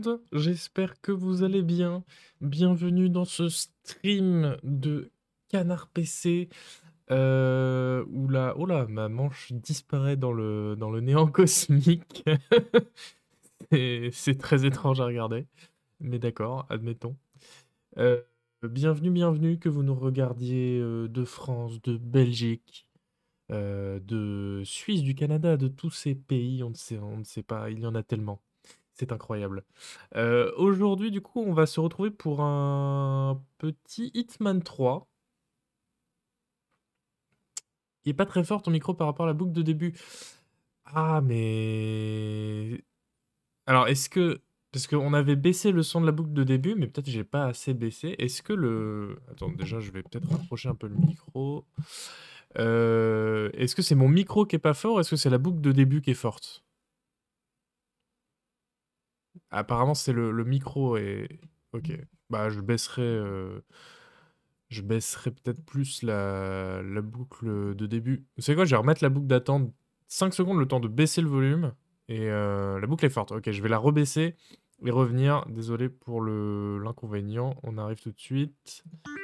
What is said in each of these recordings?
monde, j'espère que vous allez bien. Bienvenue dans ce stream de Canard PC. Oula, oh là, ma manche disparaît dans le néant cosmique. C'est très étrange à regarder, mais d'accord, admettons. Euh, bienvenue, que vous nous regardiez de France, de Belgique, de Suisse, du Canada, de tous ces pays, on ne sait pas, il y en a tellement. C'est incroyable. Aujourd'hui, du coup, on va se retrouver pour un petit Hitman 3. Il est pas très fort ton micro par rapport à la boucle de début. Ah, mais... Alors, est-ce que... Parce qu'on avait baissé le son de la boucle de début, mais peut-être que j'ai pas assez baissé. Est-ce que le... Attends, déjà, je vais peut-être rapprocher un peu le micro. Est-ce que c'est mon micro qui est pas fort ou est-ce que c'est la boucle de début qui est forte? Apparemment, c'est le micro et... Ok. Bah, je baisserai peut-être plus la boucle de début. Vous savez quoi, je vais remettre la boucle d'attente 5 secondes, le temps de baisser le volume. Et la boucle est forte. Ok, je vais la rebaisser et revenir. Désolé pour l'inconvénient. On arrive tout de suite.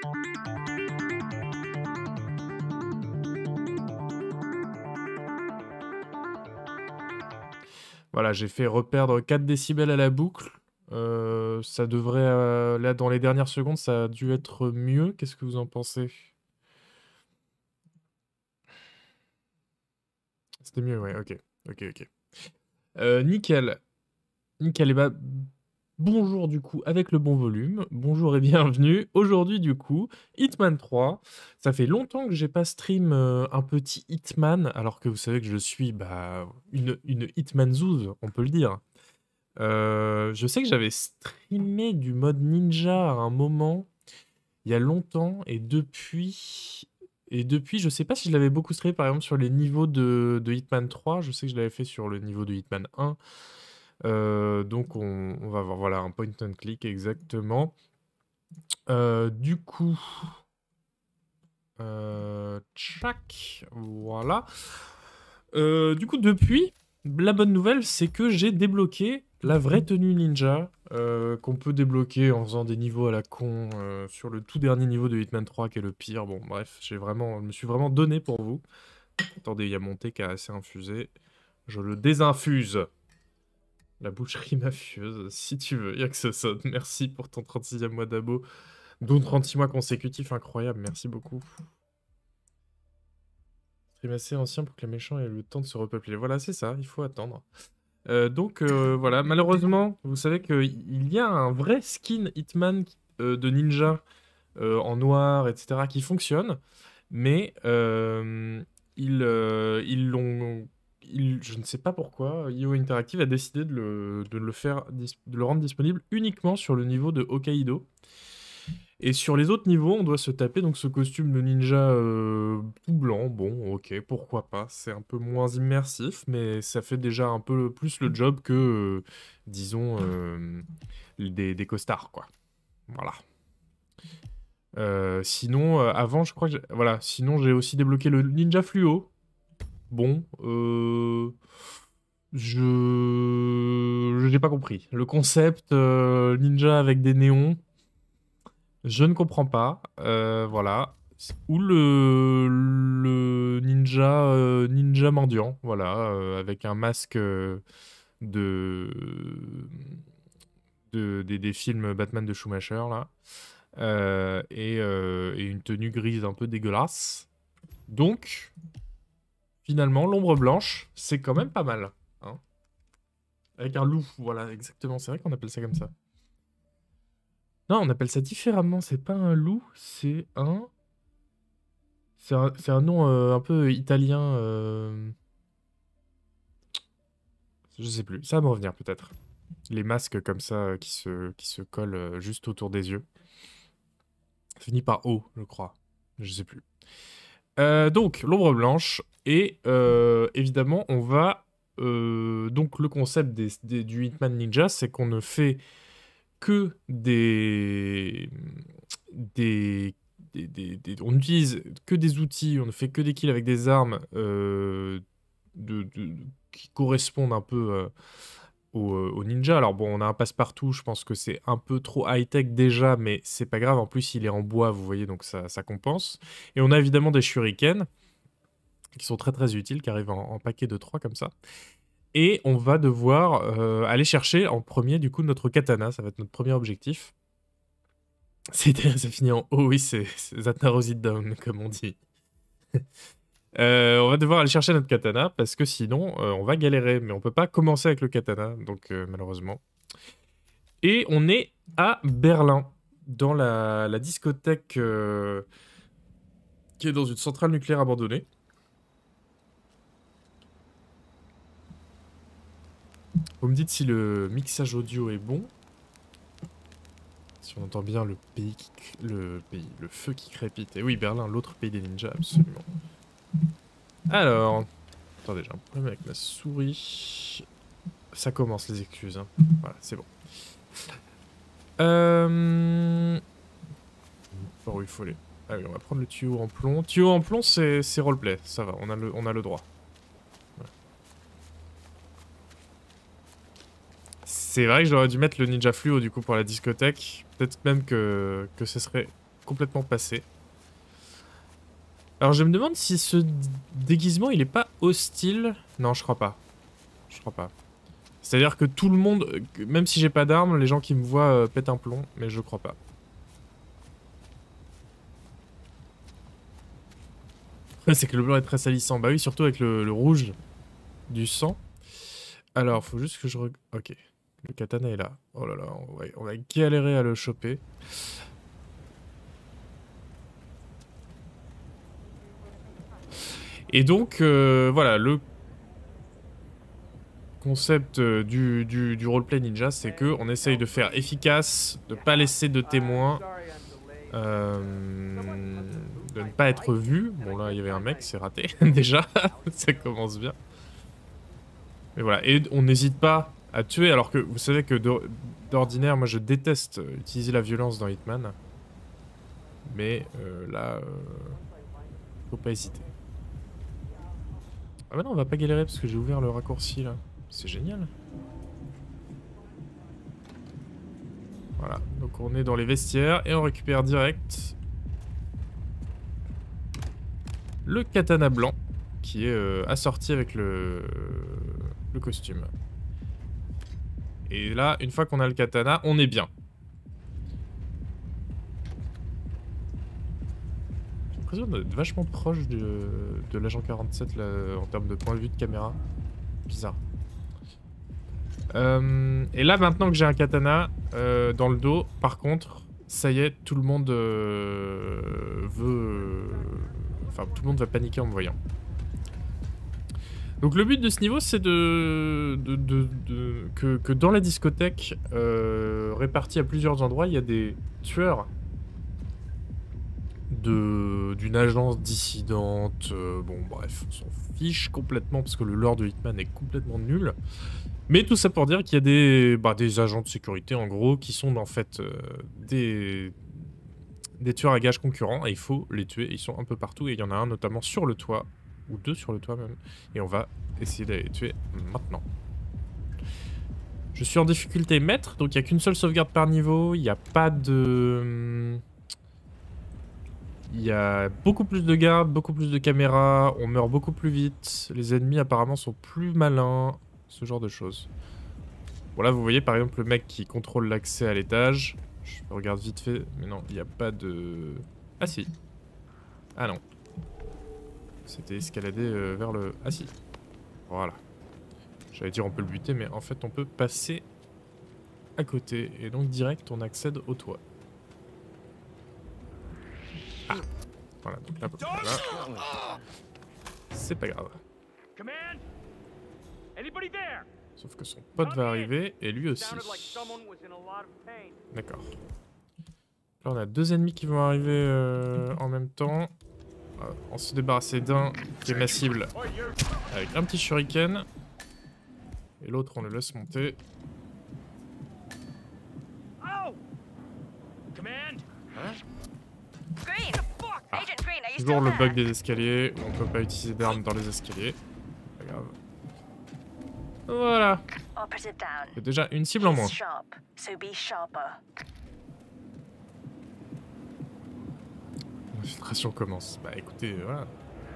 Voilà, j'ai fait reperdre 4 décibels à la boucle. Ça devrait, là, dans les dernières secondes, ça a dû être mieux. Qu'est-ce que vous en pensez? C'était mieux, ouais, ok. Ok, ok. Nickel. Nickel, et bah, bonjour du coup avec le bon volume, bonjour et bienvenue. Aujourd'hui du coup, Hitman 3. Ça fait longtemps que j'ai pas stream un petit Hitman, alors que vous savez que je suis bah, une Hitman Zouze, on peut le dire. Je sais que j'avais streamé du mode ninja à un moment, il y a longtemps, et depuis, je sais pas si je l'avais beaucoup streamé par exemple sur les niveaux de Hitman 3, je sais que je l'avais fait sur le niveau de Hitman 1. Donc on va voir, voilà, un point and click exactement. Du coup, tchac, voilà. Du coup, depuis, la bonne nouvelle, c'est que j'ai débloqué la vraie tenue ninja qu'on peut débloquer en faisant des niveaux à la con sur le tout dernier niveau de Hitman 3 qui est le pire. Bon, bref, je me suis vraiment donné pour vous. Attendez, il y a mon thé qui a assez infusé. Je le désinfuse. La boucherie mafieuse, si tu veux, y'a que ça sonne. Merci pour ton 36e mois d'abo, dont 36 mois consécutifs, incroyable, merci beaucoup. Stream assez ancien pour que les méchants aient le temps de se repeupler. Voilà, c'est ça, il faut attendre. Donc voilà, malheureusement, vous savez qu'il y a un vrai skin Hitman de ninja en noir, etc., qui fonctionne, mais ils l'ont... je ne sais pas pourquoi, IO Interactive a décidé de le rendre disponible uniquement sur le niveau de Hokkaido. Et sur les autres niveaux, on doit se taper donc ce costume de ninja tout blanc. Bon, ok, pourquoi pas. C'est un peu moins immersif, mais ça fait déjà un peu plus le job que, disons, des costards, quoi. Voilà. Sinon, avant, je crois que voilà. Sinon, j'ai aussi débloqué le ninja fluo. Bon, j'ai pas compris. Le concept ninja avec des néons, je ne comprends pas. Voilà. Ou le ninja mendiant, voilà, avec un masque de, des films Batman de Schumacher, là. Et une tenue grise un peu dégueulasse. Donc, finalement, l'ombre blanche, c'est quand même pas mal, hein. Avec un loup, voilà, exactement. C'est vrai qu'on appelle ça comme ça. Non, on appelle ça différemment. C'est pas un loup, c'est un... C'est un nom un peu italien. Je sais plus. Ça va me revenir peut-être. Les masques comme ça qui se collent juste autour des yeux. Ça finit par O, je crois. Je sais plus. Donc, l'ombre blanche. Et évidemment, on va... donc, le concept du Hitman Ninja, c'est qu'on ne fait que on n'utilise que des outils, on ne fait que des kills avec des armes qui correspondent un peu au ninja. Alors bon, on a un passe-partout, je pense que c'est un peu trop high-tech déjà, mais c'est pas grave. En plus, il est en bois, vous voyez, donc ça compense. Et on a évidemment des shurikens, qui sont très très utiles, qui arrivent en paquet de 3 comme ça. Et on va devoir aller chercher en premier, du coup, notre katana. Ça va être notre premier objectif. Ça finit en haut, oui, c'est that narrows it down, comme on dit. On va devoir aller chercher notre katana, parce que sinon, on va galérer. Mais on peut pas commencer avec le katana, donc malheureusement. Et on est à Berlin, dans la discothèque qui est dans une centrale nucléaire abandonnée. Vous me dites si le mixage audio est bon. Si on entend bien le feu qui crépite. Et oui, Berlin, l'autre pays des ninjas, absolument. Alors, attendez, j'ai un problème avec ma souris. Ça commence, les excuses. Hein. Voilà, c'est bon. Par où il faut aller? Ah oui, on va prendre le tuyau en plomb. Tuyau en plomb, c'est roleplay, ça va, on a le droit. Voilà. C'est vrai que j'aurais dû mettre le ninja fluo du coup pour la discothèque. Peut-être même que ce serait complètement passé. Alors je me demande si ce déguisement il est pas hostile. Non, je crois pas. Je crois pas. C'est-à-dire que tout le monde, même si j'ai pas d'armes, les gens qui me voient pètent un plomb, mais je crois pas. C'est que le blanc est très salissant. Bah oui, surtout avec le rouge du sang. Alors, faut juste que je... Ok. Le katana est là. Oh là là, on va galérer à le choper. Et donc, voilà, le concept du roleplay ninja, c'est que on essaye de faire efficace, de pas laisser de témoins, de ne pas être vu. Bon là, il y avait un mec, c'est raté déjà, ça commence bien. Mais voilà, et on n'hésite pas à tuer, alors que vous savez que d'ordinaire, moi je déteste utiliser la violence dans Hitman. Mais là, faut pas hésiter. Ah bah non, on va pas galérer parce que j'ai ouvert le raccourci là. C'est génial. Voilà, donc on est dans les vestiaires et on récupère direct le katana blanc qui est assorti avec le costume. Et là, une fois qu'on a le katana, on est bien. J'ai l'impression d'être vachement proche de l'agent 47 là, en termes de point de vue de caméra. Bizarre. Et là, maintenant que j'ai un katana dans le dos, par contre, ça y est, tout le monde veut... Enfin, tout le monde va paniquer en me voyant. Donc le but de ce niveau, c'est que dans la discothèque, répartie à plusieurs endroits, il y a des tueurs d'une agence dissidente. Bon, bref, on s'en fiche complètement parce que le lore de Hitman est complètement nul. Mais tout ça pour dire qu'il y a des agents de sécurité, en gros, qui sont en fait des tueurs à gages concurrents, et il faut les tuer. Ils sont un peu partout, et il y en a un notamment sur le toit, ou deux sur le toit même, et on va essayer d'aller les tuer maintenant. Je suis en difficulté maître, donc il n'y a qu'une seule sauvegarde par niveau, il n'y a pas de... Il y a beaucoup plus de gardes, beaucoup plus de caméras, on meurt beaucoup plus vite, les ennemis apparemment sont plus malins, ce genre de choses. Bon là vous voyez par exemple le mec qui contrôle l'accès à l'étage. Je regarde vite fait, mais non, il n'y a pas de... Ah si. Ah non. C'était escaladé vers le... Ah si. Voilà. J'allais dire on peut le buter, mais en fait on peut passer à côté. Et donc direct on accède au toit. Ah. Voilà, donc là, voilà. C'est pas grave. Sauf que son pote va arriver, et lui aussi. D'accord. Là on a deux ennemis qui vont arriver en même temps. On se débarrasser d'un qui est ma cible avec un petit shuriken. Et l'autre on le laisse monter. Ah, toujours le bug des escaliers, on peut pas utiliser d'armes dans les escaliers. Pas grave. Voilà. C'est déjà une cible en moins. L'infiltration commence. Bah écoutez, voilà.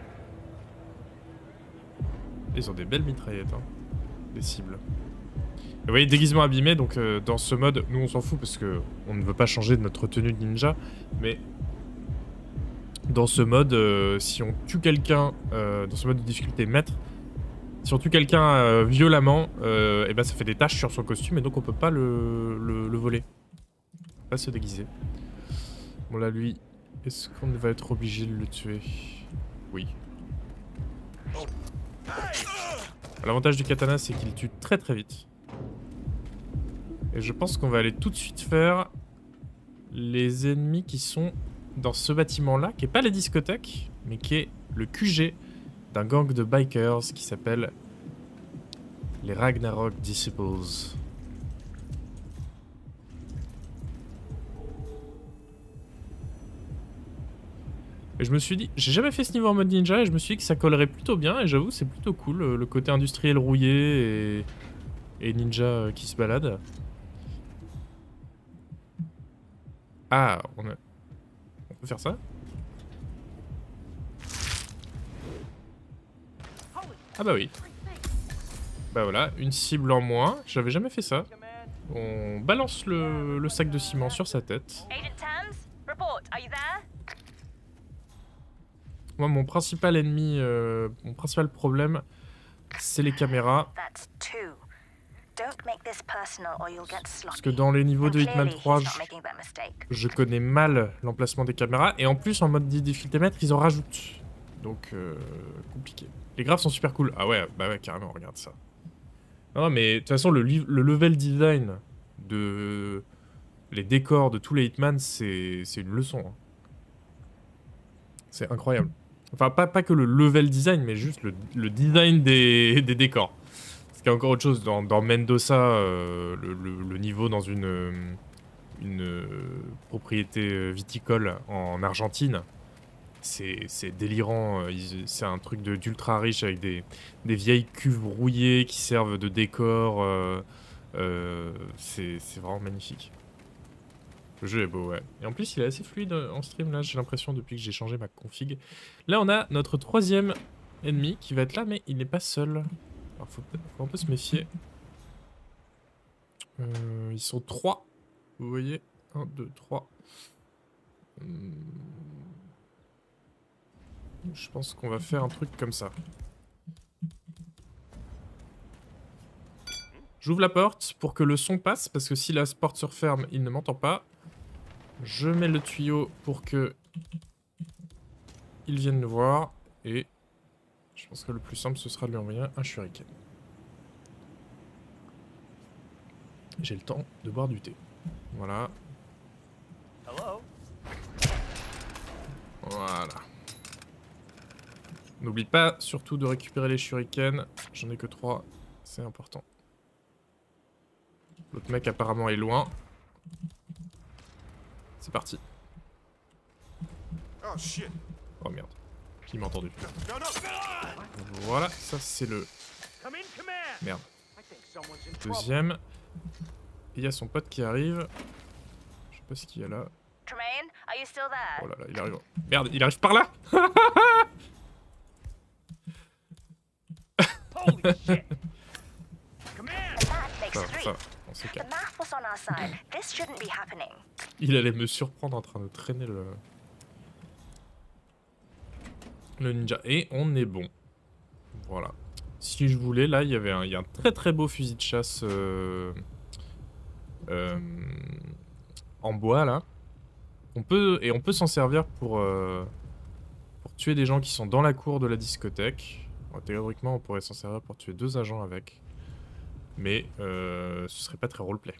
Ils ont des belles mitraillettes, hein. Des cibles. Et vous voyez, déguisement abîmé, donc dans ce mode, nous on s'en fout parce que on ne veut pas changer de notre tenue de ninja, mais dans ce mode, si on tue quelqu'un, dans ce mode de difficulté maître, si on tue quelqu'un violemment, et ben ça fait des taches sur son costume et donc on peut pas le voler. Pas se déguiser. Bon là lui, est-ce qu'on va être obligé de le tuer? Oui. L'avantage du katana c'est qu'il tue très très vite. Et je pense qu'on va aller tout de suite faire les ennemis qui sont dans ce bâtiment-là, qui est pas la discothèque, mais qui est le QG d'un gang de bikers qui s'appelle les Ragnarok Disciples. Et je me suis dit, j'ai jamais fait ce niveau en mode ninja et je me suis dit que ça collerait plutôt bien et j'avoue c'est plutôt cool, le côté industriel rouillé et ninja qui se balade. Ah, on peut faire ça? Ah bah oui. Bah voilà, une cible en moins, j'avais jamais fait ça. On balance le sac de ciment sur sa tête. Moi, mon principal ennemi, mon principal problème, c'est les caméras. Parce que dans les niveaux de Hitman 3, je connais mal l'emplacement des caméras. Et en plus, en mode difficulté maître, ils en rajoutent. Donc, compliqué. Les graphes sont super cool. Ah ouais, bah ouais, carrément, regarde ça. Non, mais de toute façon, le level design de... les décors de tous les Hitman, c'est une leçon. Hein. C'est incroyable. Enfin, pas que le level design, mais juste le design des décors. Ce qui est encore autre chose. Dans Mendoza, le niveau dans une propriété viticole en Argentine, c'est délirant. C'est un truc d'ultra riche avec des vieilles cuves rouillées qui servent de décor. C'est vraiment magnifique. Le jeu est beau, ouais. Et en plus, il est assez fluide en stream, là, j'ai l'impression, depuis que j'ai changé ma config. Là, on a notre troisième ennemi qui va être là, mais il n'est pas seul. Alors, faut un peu se méfier. Ils sont 3. Vous voyez 1, 2, 3. Je pense qu'on va faire un truc comme ça. J'ouvre la porte pour que le son passe, parce que si la porte se referme, il ne m'entend pas. Je mets le tuyau pour que ils viennent nous voir. Et je pense que le plus simple, ce sera de lui envoyer un shuriken. J'ai le temps de boire du thé. Voilà. Voilà. N'oublie pas surtout de récupérer les shurikens. J'en ai que 3. C'est important. L'autre mec apparemment est loin. C'est parti. Oh merde. Il m'a entendu. Voilà, ça c'est le... Merde. Deuxième. Et il y a son pote qui arrive. Je sais pas ce qu'il y a là. Oh là là, il arrive. Merde, il arrive par là. Ça, on se calme. Il allait me surprendre en train de traîner le ninja. Et on est bon. Voilà. Si je voulais, là, il y a un très très beau fusil de chasse en bois, là. On peut s'en servir pour tuer des gens qui sont dans la cour de la discothèque. Bon, théoriquement, on pourrait s'en servir pour tuer 2 agents avec. Mais ce serait pas très roleplay.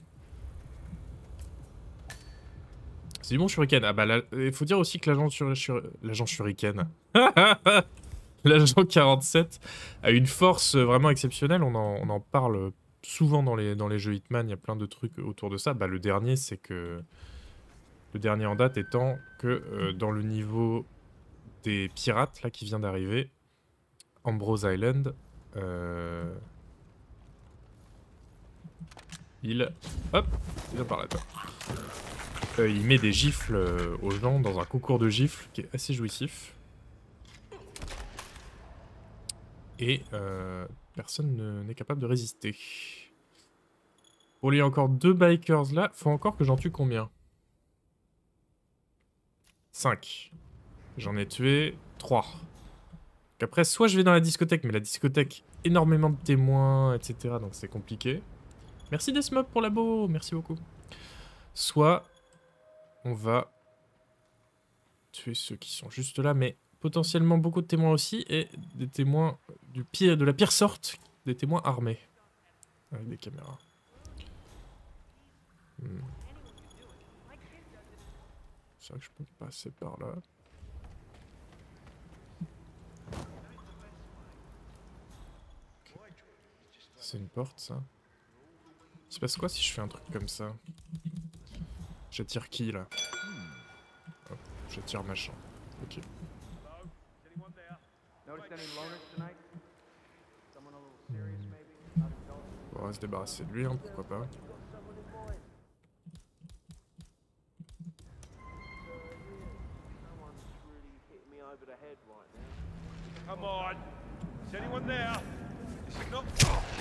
C'est du bon shuriken. Ah bah il faut dire aussi que l'agent shuriken. L'agent 47 a une force vraiment exceptionnelle. On en parle souvent dans les jeux Hitman. Il y a plein de trucs autour de ça. Bah, le dernier, c'est que... Le dernier en date étant que dans le niveau des pirates, là, qui vient d'arriver, Ambrose Island, Il... Hop, viens par là, toi. Il met des gifles aux gens dans un concours de gifles qui est assez jouissif. Et personne n'est capable de résister. Bon, il y a encore 2 bikers là. Faut encore que j'en tue combien? 5. J'en ai tué 3. Donc après, soit je vais dans la discothèque, mais la discothèque, énormément de témoins, etc. Donc c'est compliqué. Merci Desmob pour l'abo, merci beaucoup. Soit on va tuer ceux qui sont juste là, mais potentiellement beaucoup de témoins aussi, et des témoins de la pire sorte, des témoins armés. Avec des caméras. C'est vrai que je peux passer par là. Okay. C'est une porte, ça. Il se passe quoi si je fais un truc comme ça? J'attire qui, là? Oh, j'attire machin. Ok. On va se débarrasser de lui, hein, pourquoi pas. Come on. Is anyone there? This is not...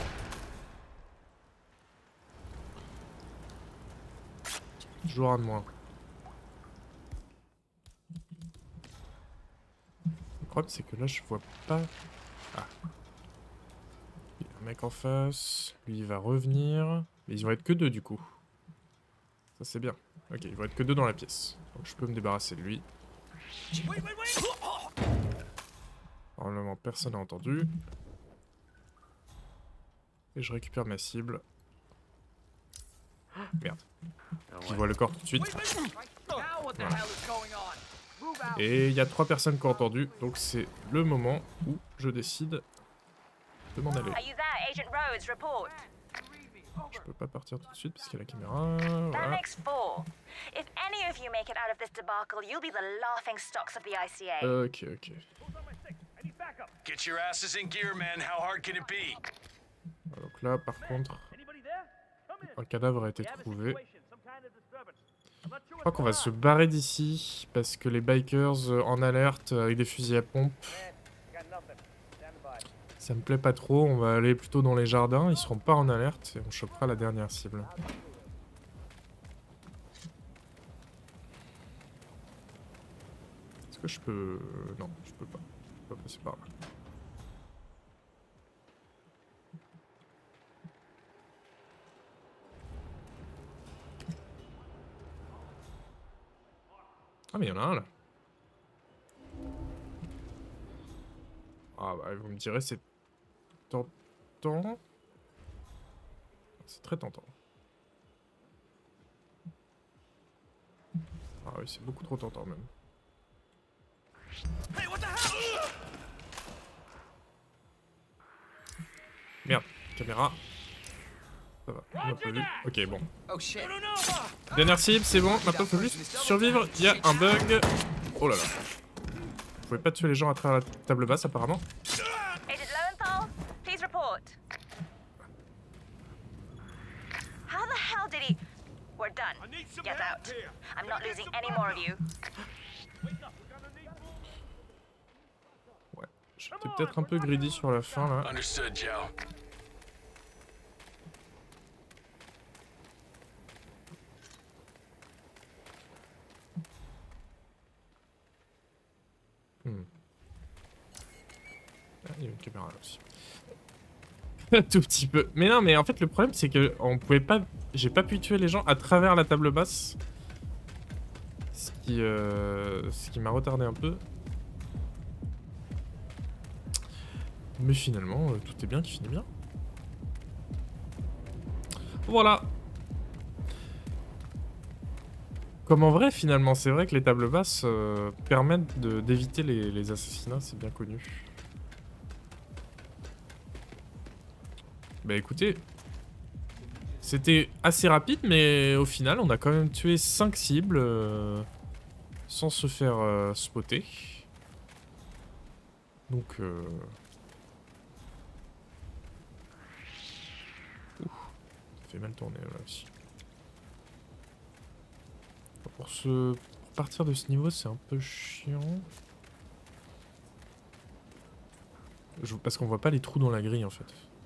Toujours un de moins. Le problème c'est que là je vois pas... Ah. Il y a un mec en face. Lui il va revenir. Mais ils vont être que 2 du coup. Ça c'est bien. Ok, ils vont être que 2 dans la pièce. Donc je peux me débarrasser de lui. Normalement personne n'a entendu. Et je récupère ma cible. Merde. Je vois le corps tout de suite. Voilà. Et il y a 3 personnes qui ont entendu, donc c'est le moment où je décide de m'en aller. Je peux pas partir tout de suite parce qu'il y a la caméra. Voilà. Ok, ok. Get your asses in gear, man. How hard can it be? Donc là, par contre, un cadavre a été trouvé. Je crois qu'on va se barrer d'ici parce que les bikers en alerte avec des fusils à pompe, ça me plaît pas trop. On va aller plutôt dans les jardins, ils seront pas en alerte et on chopera la dernière cible. Est-ce que je peux... Non, je peux pas. Je peux pas passer par là. Ah mais il y en a un là. Ah bah vous me direz c'est tentant. C'est très tentant. Ah oui c'est beaucoup trop tentant même. Merde, caméra. Ça va, on m'a pas vu. Ok bon. Dernière cible, c'est bon. Maintenant faut juste survivre. Il y a un bug. Oh là là. Vous pouvez pas tuer les gens à travers la table basse apparemment. Ouais, j'étais peut-être un peu greedy sur la fin là. Ah, il y a une caméra là aussi. Un tout petit peu. Mais non, mais en fait le problème c'est que on pouvait pas... J'ai pas pu tuer les gens à travers la table basse. Ce qui m'a retardé un peu. Mais finalement, tout est bien qui finit bien. Voilà. Comme en vrai finalement, c'est vrai que les tables basses permettent d'éviter les assassinats, c'est bien connu. Bah écoutez, c'était assez rapide, mais au final, on a quand même tué 5 cibles sans se faire spotter. Donc, ça fait mal tourner là aussi. Pour partir de ce niveau, c'est un peu chiant. Parce qu'on voit pas les trous dans la grille en fait.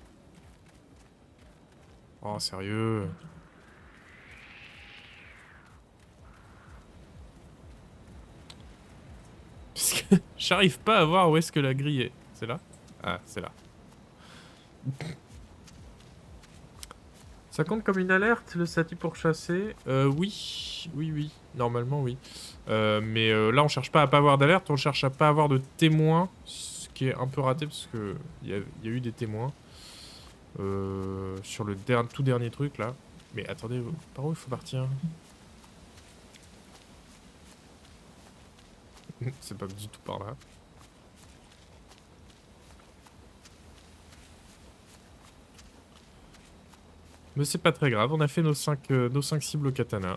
Oh, sérieux? Parce que j'arrive pas à voir où est-ce que la grille est. C'est là? Ah, c'est là. Ça compte comme une alerte, le statut pour chasser? Oui. Oui. Normalement, oui. Mais là, on cherche pas à pas avoir d'alerte, on cherche à pas avoir de témoins. Ce qui est un peu raté, parce que il y a eu des témoins. Sur le tout dernier truc, là. Mais attendez, par où il faut partir? C'est pas du tout par là. Mais c'est pas très grave, on a fait nos 5 cibles au katana.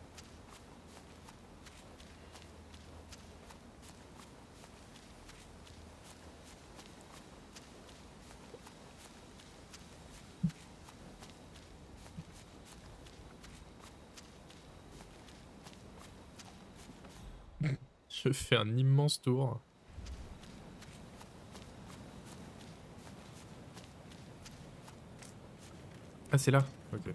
Je fais un immense tour. Ah, c'est là? Ok.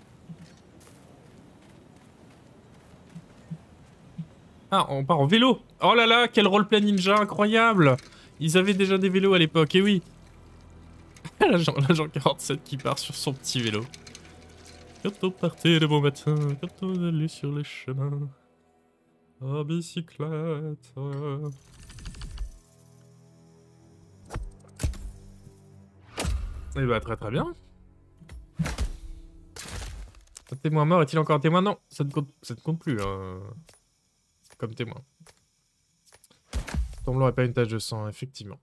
Ah, on part en vélo! Oh là là, quel roleplay ninja incroyable! Ils avaient déjà des vélos à l'époque, et oui! L'agent 47 qui part sur son petit vélo. Quand on partait de bon matin, quand on allait sur les chemins, à bicyclette. Eh bah, très bien. Un témoin mort est-il encore un témoin? Non, ça ne compte plus comme témoin. Ton blanc et pas une tache de sang, effectivement.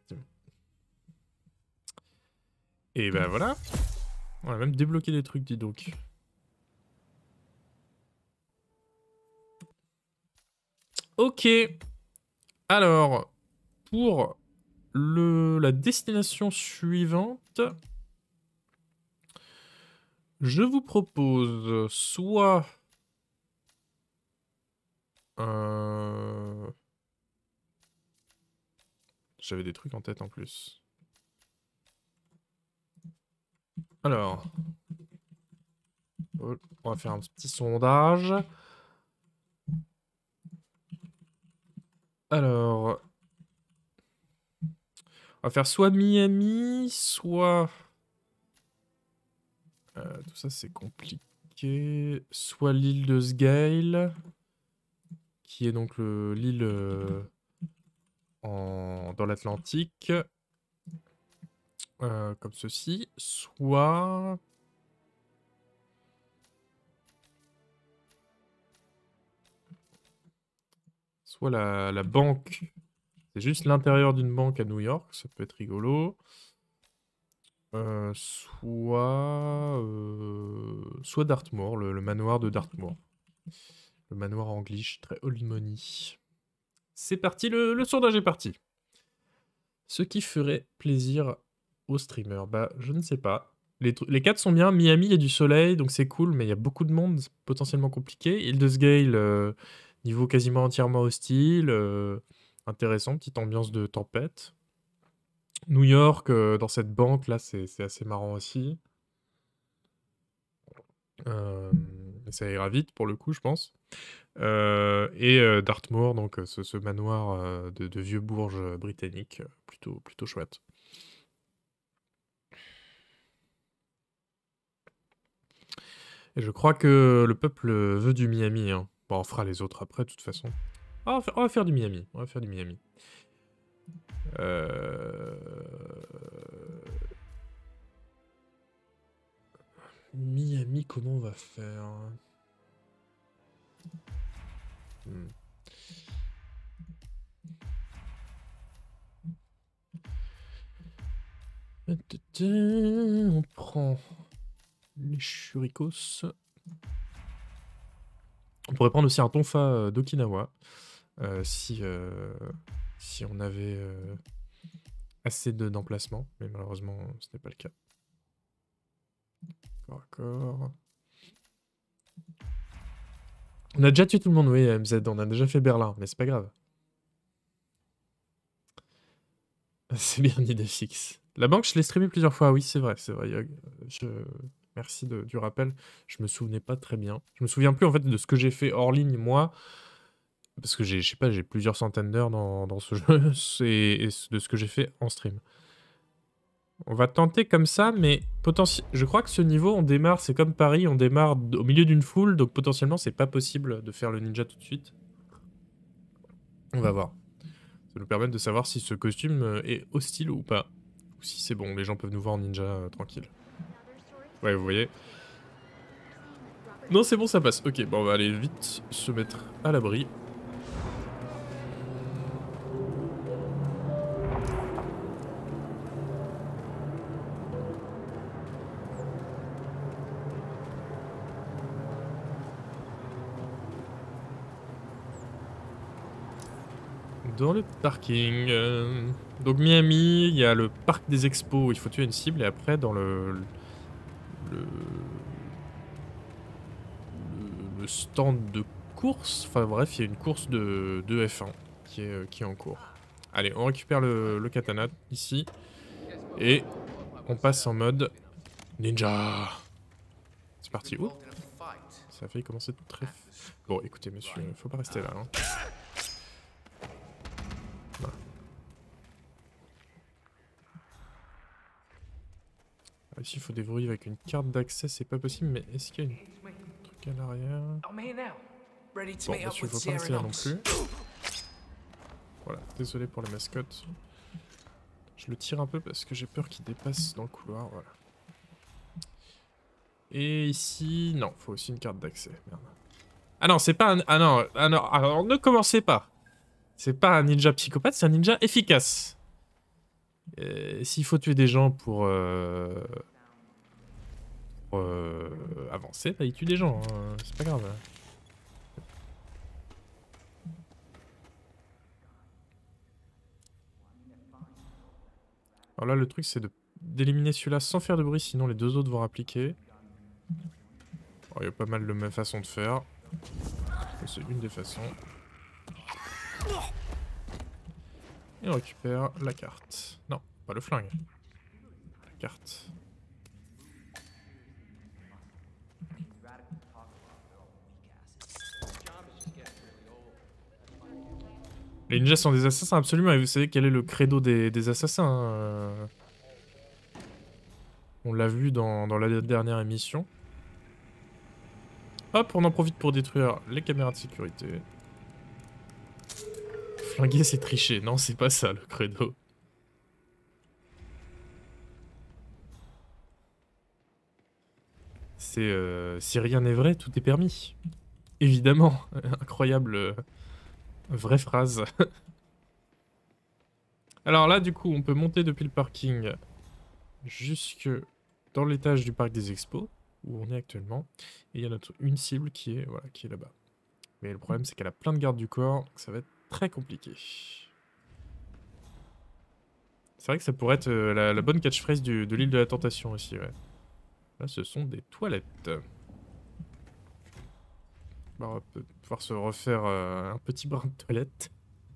Et bah voilà. On a même débloqué des trucs, dis donc. Ok. Alors, pour la destination suivante, je vous propose soit... J'avais des trucs en tête en plus. Alors, on va faire un petit sondage. Alors, on va faire soit Miami, soit... tout ça, c'est compliqué. Soit l'île de Sgail, qui est donc l'île dans l'Atlantique, comme ceci. Soit... la banque. C'est juste l'intérieur d'une banque à New York, ça peut être rigolo. Soit Dartmoor, le manoir de Dartmoor. Le manoir anglish, très old money. C'est parti, le sondage est parti. Ce qui ferait plaisir aux streamers, bah je ne sais pas. Les 4 sont bien, Miami il y a du soleil, donc c'est cool, mais il y a beaucoup de monde, c'est potentiellement compliqué. Île de Sgail, niveau quasiment entièrement hostile, intéressant, petite ambiance de tempête. New York, dans cette banque là, c'est assez marrant aussi. Ça ira vite pour le coup, je pense. Et Dartmoor, donc ce manoir de vieux bourges britanniques, plutôt chouette. Et je crois que le peuple veut du Miami. Hein. Bon, on fera les autres après, de toute façon. Ah, on va faire du Miami. On va faire du Miami. Miami, comment on va faire? On prend les churikos. On pourrait prendre aussi un tonfa d'Okinawa. Si on avait assez d'emplacement. Mais malheureusement, ce n'est pas le cas. D'accord. On a déjà tué tout le monde, oui, MZ. On a déjà fait Berlin, mais c'est pas grave. C'est bien une idée fixe. La banque, je l'ai streamé plusieurs fois. Oui, c'est vrai, c'est vrai. Merci du rappel. Je me souvenais pas très bien. Je me souviens plus en fait de ce que j'ai fait hors ligne, moi. Parce que je sais pas, j'ai plusieurs centaines d'heures dans ce jeu. Et de ce que j'ai fait en stream. On va tenter comme ça, mais je crois que ce niveau, on démarre, c'est comme Paris, on démarre au milieu d'une foule, donc potentiellement, c'est pas possible de faire le ninja tout de suite. On va voir. Ça nous permet de savoir si ce costume est hostile ou pas. Ou si c'est bon, les gens peuvent nous voir en ninja tranquille. Ouais, vous voyez. Non, c'est bon, ça passe. Ok, bon, on va aller vite se mettre à l'abri. Dans le parking. Donc Miami, il y a le parc des expos où il faut tuer une cible, et après dans le stand de course, enfin bref, il y a une course de F1 qui est en cours. Allez, on récupère le katana ici, et on passe en mode ninja. C'est parti. Ouh. Ça a failli commencer très... Bon, écoutez, monsieur, faut pas rester là. Hein. Voilà. Ici, il faut débrouiller avec une carte d'accès, c'est pas possible, mais est-ce qu'il y a un truc à l'arrière? Bon, monsieur, faut pas rester là non plus. Voilà, désolé pour les mascottes. Je le tire un peu parce que j'ai peur qu'il dépasse dans le couloir, voilà. Et ici, non, faut aussi une carte d'accès, merde. Ah non, c'est pas un... Ah non, alors ne commencez pas. C'est pas un ninja psychopathe, c'est un ninja efficace. S'il faut tuer des gens pour avancer, bah il tue des gens, hein. C'est pas grave. Alors là, le truc, c'est d'éliminer celui-là sans faire de bruit, sinon les deux autres vont appliquer. Il y a pas mal de même façon de faire. C'est une des façons. Et on récupère la carte. Non, pas le flingue. La carte. Les ninjas sont des assassins, absolument. Et vous savez quel est le credo des assassins, hein. On l'a vu dans la dernière émission. Hop, on en profite pour détruire les caméras de sécurité. Flinguer, c'est tricher. Non, c'est pas ça, le credo. Si rien n'est vrai, tout est permis. Évidemment. Incroyable vraie phrase. Alors là, du coup, on peut monter depuis le parking jusque dans l'étage du parc des expos, où on est actuellement. Et il y a une cible qui est, voilà, qui est là-bas. Mais le problème, c'est qu'elle a plein de gardes du corps, donc ça va être très compliqué. C'est vrai que ça pourrait être la bonne catchphrase de l'île de la Tentation aussi, ouais. Là, ce sont des toilettes. Bah, on va pouvoir se refaire un petit brin de toilette.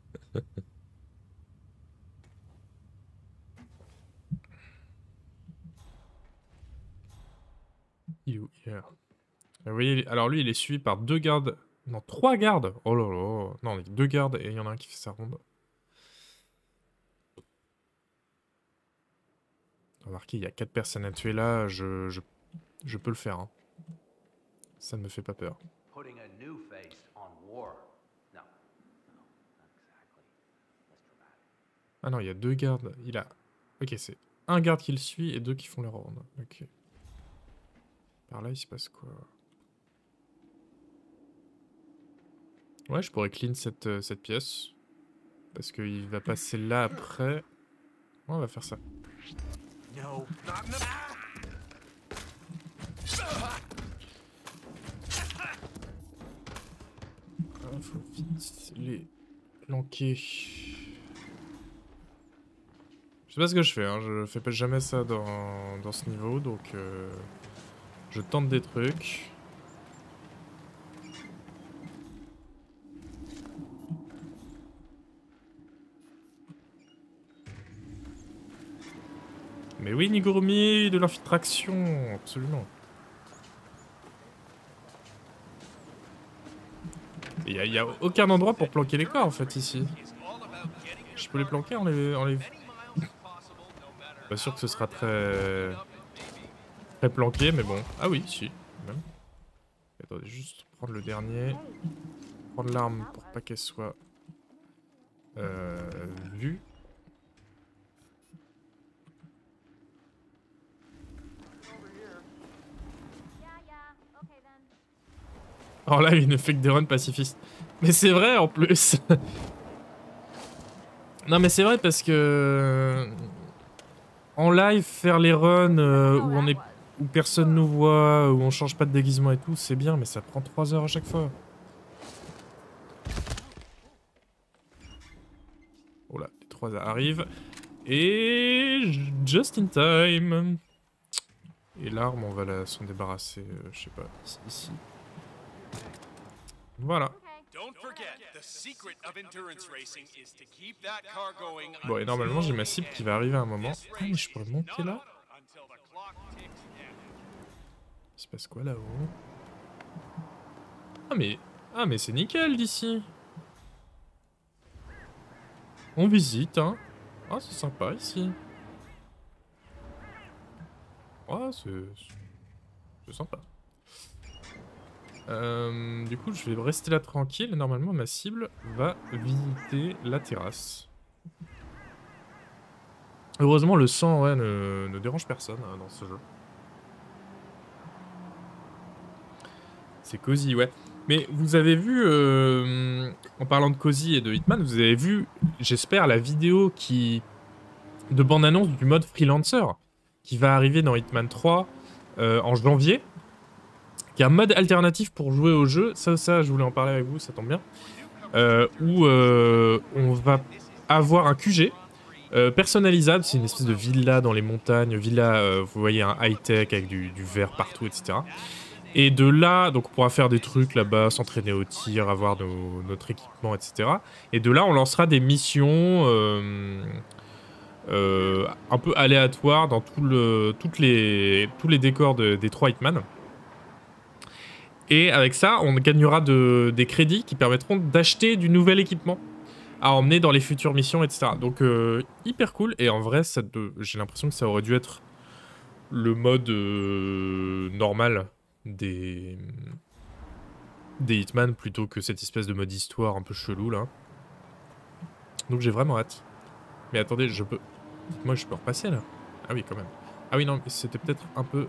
Il est où? Vous voyez, alors lui, il est suivi par 2 gardes. Non, 3 gardes. Oh là là. Non, il y a 2 gardes et il y en a un qui fait sa ronde. Remarquez, il y a 4 personnes à tuer là. Je peux le faire. Hein. Ça ne me fait pas peur. Ah non, il y a 2 gardes. Il a... Ok, c'est un garde qui le suit et 2 qui font leur ronde. Ok. Par là, il se passe quoi? Ouais, je pourrais clean cette pièce. Parce qu'il va passer là après. Ouais, on va faire ça. Ah, faut vite les planquer. Je sais pas ce que je fais, hein. Je fais pas jamais ça dans ce niveau, donc je tente des trucs. Mais oui, Nigurumi, de l'infiltration, absolument. Il y a aucun endroit pour planquer les corps en fait ici. Je peux les planquer en les... Pas sûr que ce sera très planqué, mais bon. Ah oui, si, même. Attendez, juste prendre le dernier. Prendre l'arme pour pas qu'elle soit vue. Alors là, il ne fait que des runs pacifistes. Mais c'est vrai en plus. Non mais c'est vrai parce que en live faire les runs où personne nous voit, où on change pas de déguisement et tout, c'est bien, mais ça prend 3 heures à chaque fois. Oh là, les 3 heures arrivent. Et just in time. Et l'arme, on va s'en débarrasser, je sais pas, ici. Voilà. Bon, et normalement, j'ai ma cible qui va arriver à un moment. Ah, mais je pourrais monter là? Il se passe quoi là-haut? Ah, mais c'est nickel d'ici. On visite, hein. Ah, c'est sympa ici. Ah, c'est sympa. Du coup, je vais rester là tranquille. Normalement, ma cible va visiter la terrasse. Heureusement, le sang ouais, ne dérange personne hein, dans ce jeu. C'est cosy, ouais. Mais vous avez vu, en parlant de cosy et de Hitman, vous avez vu, j'espère, la vidéo de bande-annonce du mode freelancer qui va arriver dans Hitman 3 en janvier. Qui est un mode alternatif pour jouer au jeu. Ça, je voulais en parler avec vous, ça tombe bien. Où on va avoir un QG personnalisable. C'est une espèce de villa dans les montagnes. Villa, vous voyez, un high-tech avec du verre partout, etc. Et de là, donc on pourra faire des trucs là-bas, s'entraîner au tir, avoir notre équipement, etc. Et de là, on lancera des missions un peu aléatoires dans tous les décors des 3 Hitman. Et avec ça, on gagnera des crédits qui permettront d'acheter du nouvel équipement à emmener dans les futures missions, etc. Donc hyper cool. Et en vrai, j'ai l'impression que ça aurait dû être le mode normal des Hitman plutôt que cette espèce de mode histoire un peu chelou là. Donc j'ai vraiment hâte. Mais attendez, moi je peux repasser là. Ah oui quand même. Ah oui non, c'était peut-être un peu...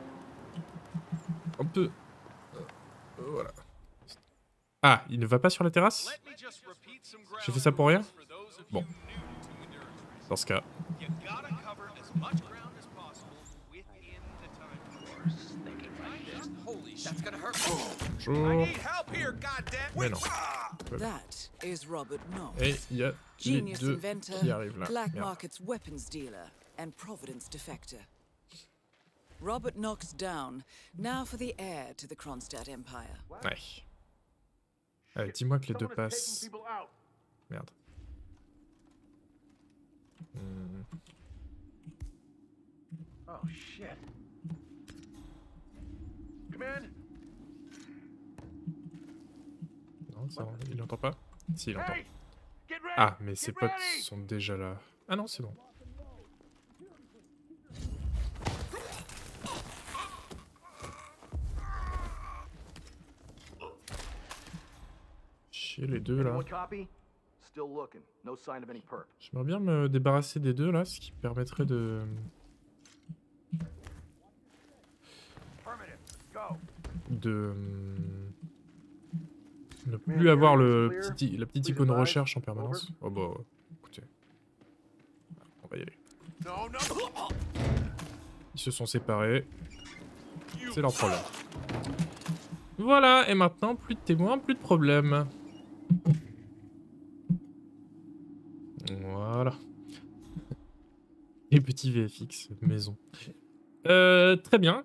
Voilà. Ah, il ne va pas sur la terrasse? J'ai fait ça pour rien? Bon. Dans ce cas... Bonjour. Mais non. Et il y a les deux qui arrivent là. Merde. Robert Knox down. Now for the heir to the Kronstadt Empire. Ouais. Allez, dis-moi que les deux passent. Merde. Oh shit. Come in. Non, ça, il n'entend pas? Si, il entend. Ah, mais ses potes sont déjà là. Ah non, c'est bon. Chier les deux là. J'aimerais bien me débarrasser des deux là, ce qui permettrait de... ne plus avoir la petite icône recherche en permanence. Oh bah, écoutez. On va y aller. Ils se sont séparés. C'est leur problème. Voilà, et maintenant, plus de témoins, plus de problèmes. Voilà. Et petit VFX, maison. Très bien.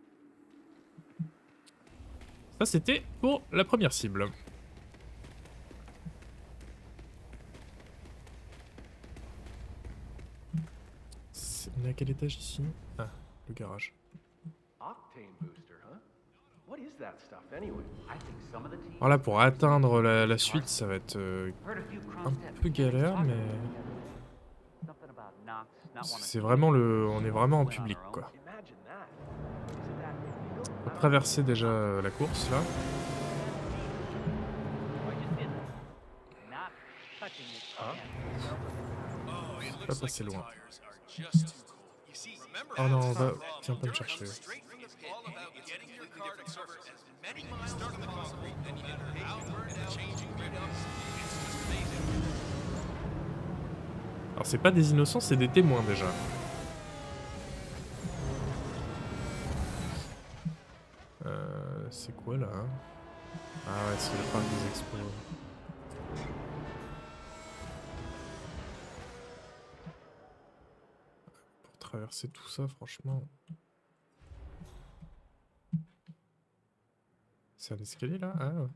Ça, c'était pour la première cible. On est à à quel étage ici? Ah, le garage. Voilà, pour atteindre la suite, ça va être un peu galère, mais c'est vraiment on est vraiment en public, quoi. On va traverser déjà la course là. Pas passer loin. Oh non, viens pas me chercher. Alors c'est pas des innocents, c'est des témoins déjà. C'est quoi là? Ah ouais, c'est le parc des expos. Pour traverser tout ça, franchement... C'est un escalier là? Ah ouais.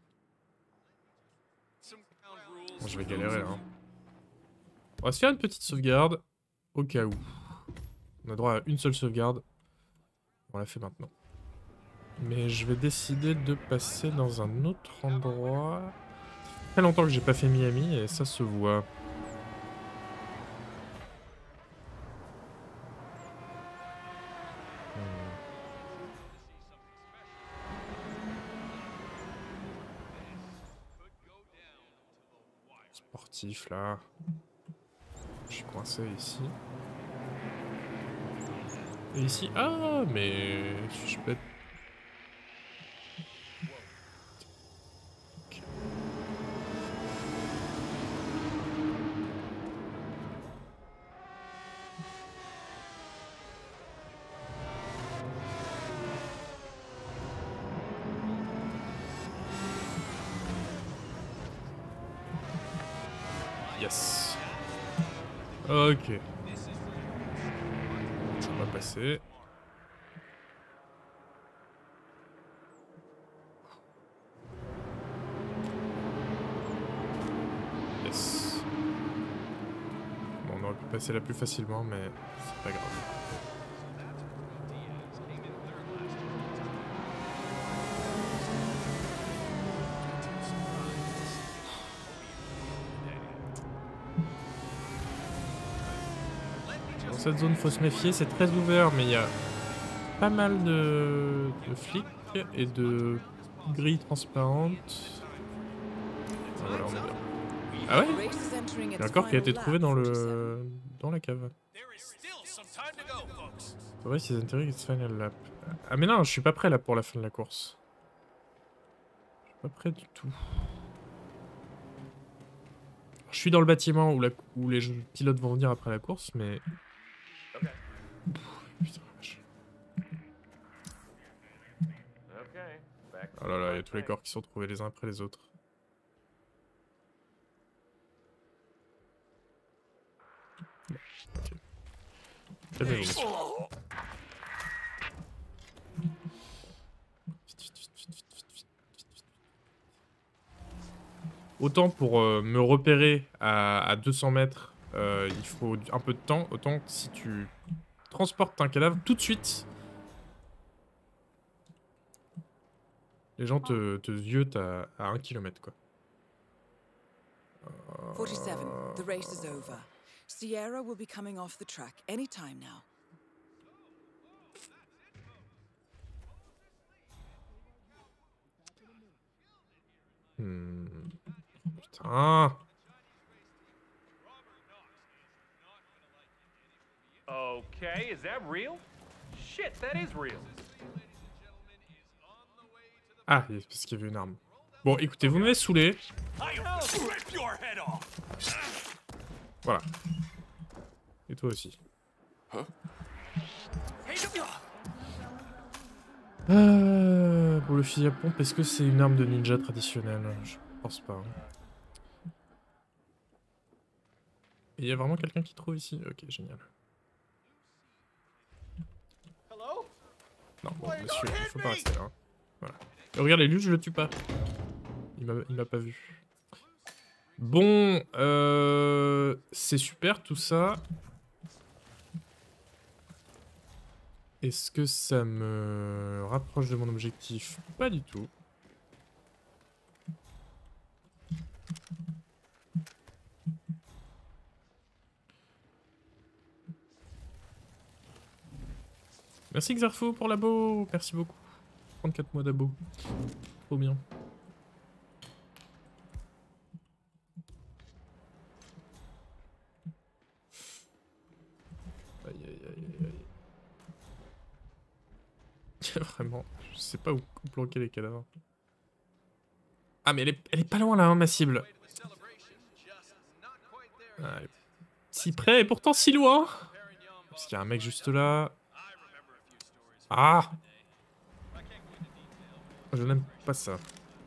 Bon, je vais galérer là. Hein. On va se faire une petite sauvegarde, au cas où. On a droit à une seule sauvegarde. On la fait maintenant. Mais je vais décider de passer dans un autre endroit. Ça fait très longtemps que j'ai pas fait Miami et ça se voit. Sportif là. Je suis coincé ici. Et ici, ah mais je peux être... Yes. Ok. On va passer. Yes. Bon, on aurait pu passer là plus facilement, mais c'est pas grave. Dans cette zone, faut se méfier, c'est très ouvert, mais il y a pas mal de flics et de grilles transparentes. Ah, voilà, on est bien. Ah ouais? Il y a un corps qui a été trouvé dans la cave. Ouais, c'est intéressant, it's final lap. Ah mais non, je suis pas prêt là pour la fin de la course. Je suis pas prêt du tout. Je suis dans le bâtiment où les pilotes vont venir après la course, mais... Putain, vache. Oh là là, il y a tous les corps qui sont trouvés les uns après les autres. Ok. Calmez-vous, monsieur. Autant pour me repérer à 200 mètres, il faut un peu de temps. Autant que si tu transportes un cadavre tout de suite, les gens te ziotent à 1 km quoi. 47, the race is over. Sierra will be coming off the track any time now. Putain. Okay, is that real? Shit, that is real. Ah, parce qu'il y avait une arme. Bon, écoutez, vous m'avez saoulé. Voilà. Et toi aussi. Bon, le fusil à pompe, est-ce que c'est une arme de ninja traditionnelle? Je pense pas. Et il y a vraiment quelqu'un qui trouve ici? Ok, génial. Non, bon, monsieur, il faut pas rester là. Hein. Voilà. Et regardez, lui, je le tue pas. Il m'a pas vu. Bon, c'est super tout ça. Est-ce que ça me rapproche de mon objectif? Pas du tout. Merci Xarfo pour l'abo, merci beaucoup. 34 mois d'abo. Trop bien. Aïe aïe aïe aïe. Vraiment, je sais pas où planquer les cadavres. Ah mais elle est pas loin là, hein, ma cible. Ah, elle est si près et pourtant si loin. Parce qu'il y a un mec juste là. Ah! Je n'aime pas ça.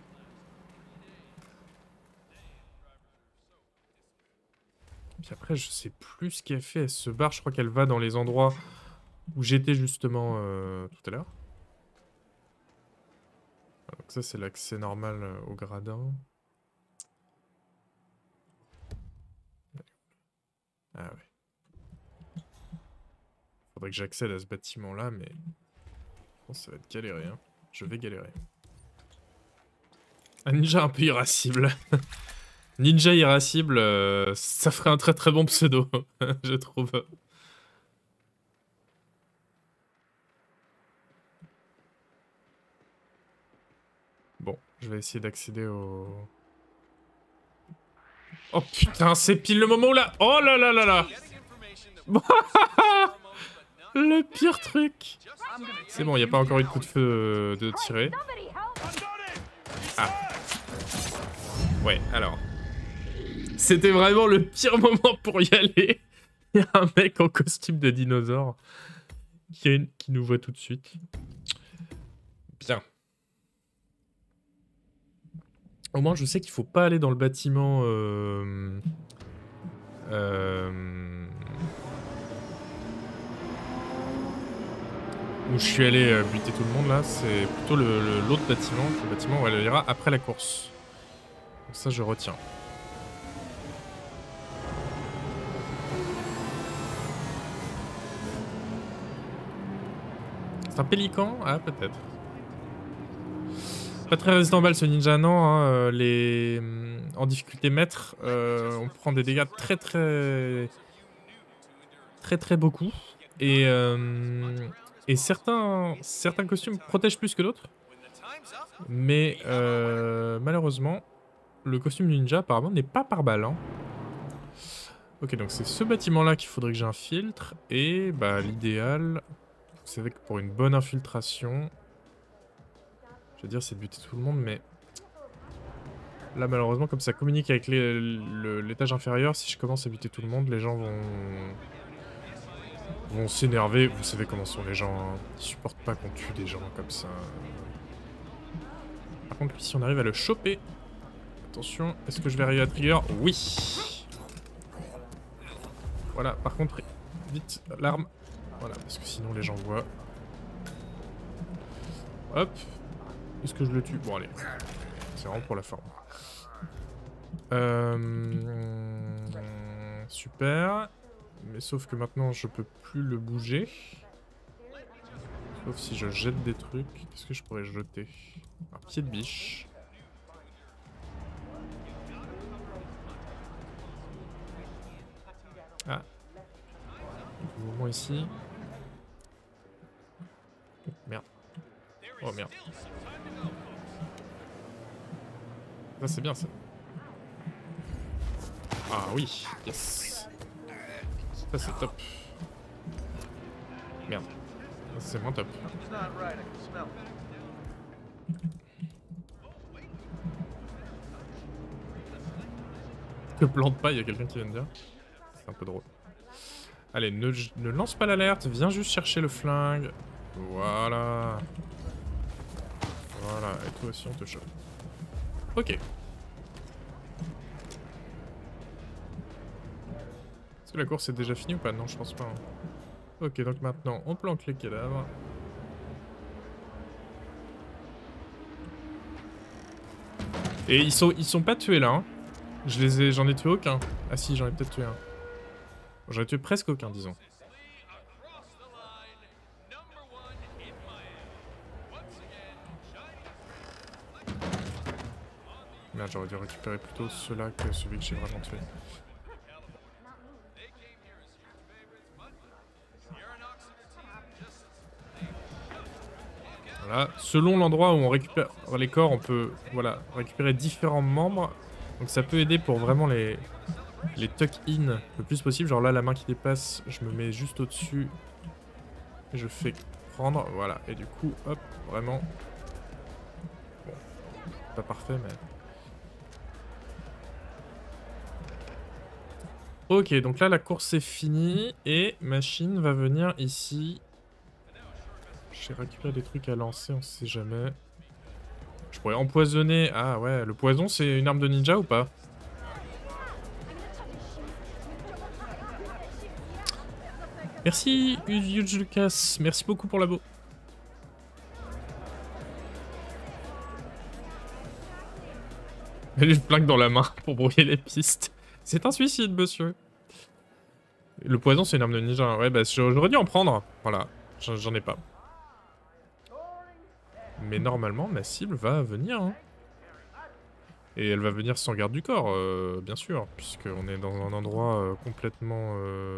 Puis après, je sais plus ce qu'elle fait. Elle se barre, je crois qu'elle va dans les endroits où j'étais justement tout à l'heure. Donc ça, c'est l'accès normal au gradin. Ah ouais. Faudrait que j'accède à ce bâtiment-là, mais... je pense que ça va être galéré, hein. Je vais galérer. Un ninja un peu irascible. Ninja irascible, ça ferait un très très bon pseudo, je trouve. Bon, je vais essayer d'accéder au... Oh putain, c'est pile le moment où là... Oh là là là là. Le pire truc. C'est bon, il n'y a pas encore eu de coup de feu de tirer. Ah. Ouais, alors. C'était vraiment le pire moment pour y aller. Il y a un mec en costume de dinosaure qui nous voit tout de suite. Bien. Au moins, je sais qu'il faut pas aller dans le bâtiment... où je suis allé buter tout le monde là, c'est plutôt l'autre bâtiment, le bâtiment où elle ira après la course. Donc ça, je retiens. C'est un pélican? Ah, peut-être. Pas très résistant aux balles ce ninja, non. Hein, en difficulté maître, on prend des dégâts très beaucoup. Et certains costumes protègent plus que d'autres. Mais malheureusement, le costume ninja apparemment n'est pas par balle. Hein. Ok, donc c'est ce bâtiment-là qu'il faudrait que j'infiltre. Et bah l'idéal, vous savez que pour une bonne infiltration, je veux dire c'est de buter tout le monde, mais là malheureusement comme ça communique avec l'étage inférieur, si je commence à buter tout le monde, les gens vont s'énerver. Vous savez comment sont les gens, hein. Ils supportent pas qu'on tue des gens comme ça. Par contre, si on arrive à le choper... Attention, est-ce que je vais arriver à trigger? Oui. Voilà, par contre, vite, l'arme. Voilà, parce que sinon les gens voient. Hop. Est-ce que je le tue? Bon, allez. C'est vraiment pour la forme. Super. Mais sauf que maintenant, je peux plus le bouger. Sauf si je jette des trucs. Qu'est-ce que je pourrais jeter? Un pied de biche. Ah. Mouvement ici. Oh, merde. Oh merde. Ça c'est bien ça. Ah oui, yes. Ça c'est top. Merde. Ça c'est moins top. Ne plante pas, il y a quelqu'un qui vient de dire. C'est un peu drôle. Allez, ne lance pas l'alerte, viens juste chercher le flingue. Voilà. Voilà, et toi aussi on te chope. Ok. Est-ce que la course est déjà finie ou pas? Non, je pense pas. Hein. Ok, donc maintenant on planque les cadavres. Et ils sont pas tués là. Hein. J'en ai tué aucun. Ah si, j'en ai peut-être tué un. J'en ai tué presque aucun, disons. Merde, j'aurais dû récupérer plutôt ceux-là que celui que j'ai vraiment tué. Voilà. Selon l'endroit où on récupère les corps, on peut récupérer différents membres. Donc ça peut aider pour vraiment les tuck-in le plus possible. Genre là, la main qui dépasse, je me mets juste au-dessus. Je fais prendre, voilà. Et du coup, hop, vraiment... Bon, pas parfait, mais... Ok, donc là, la course est finie. Et Machine va venir ici. J'ai récupéré des trucs à lancer, on sait jamais. Je pourrais empoisonner... Ah ouais, le poison, c'est une arme de ninja ou pas? Merci, Huge Lucas. Merci beaucoup pour l'abo. Elle lui plaque dans la main pour brouiller les pistes. C'est un suicide, monsieur. Le poison, c'est une arme de ninja. Ouais, bah j'aurais dû en prendre. Voilà, j'en ai pas. Mais normalement, ma cible va venir. Hein. Et elle va venir sans garde du corps, bien sûr. Puisqu'on est dans un endroit complètement...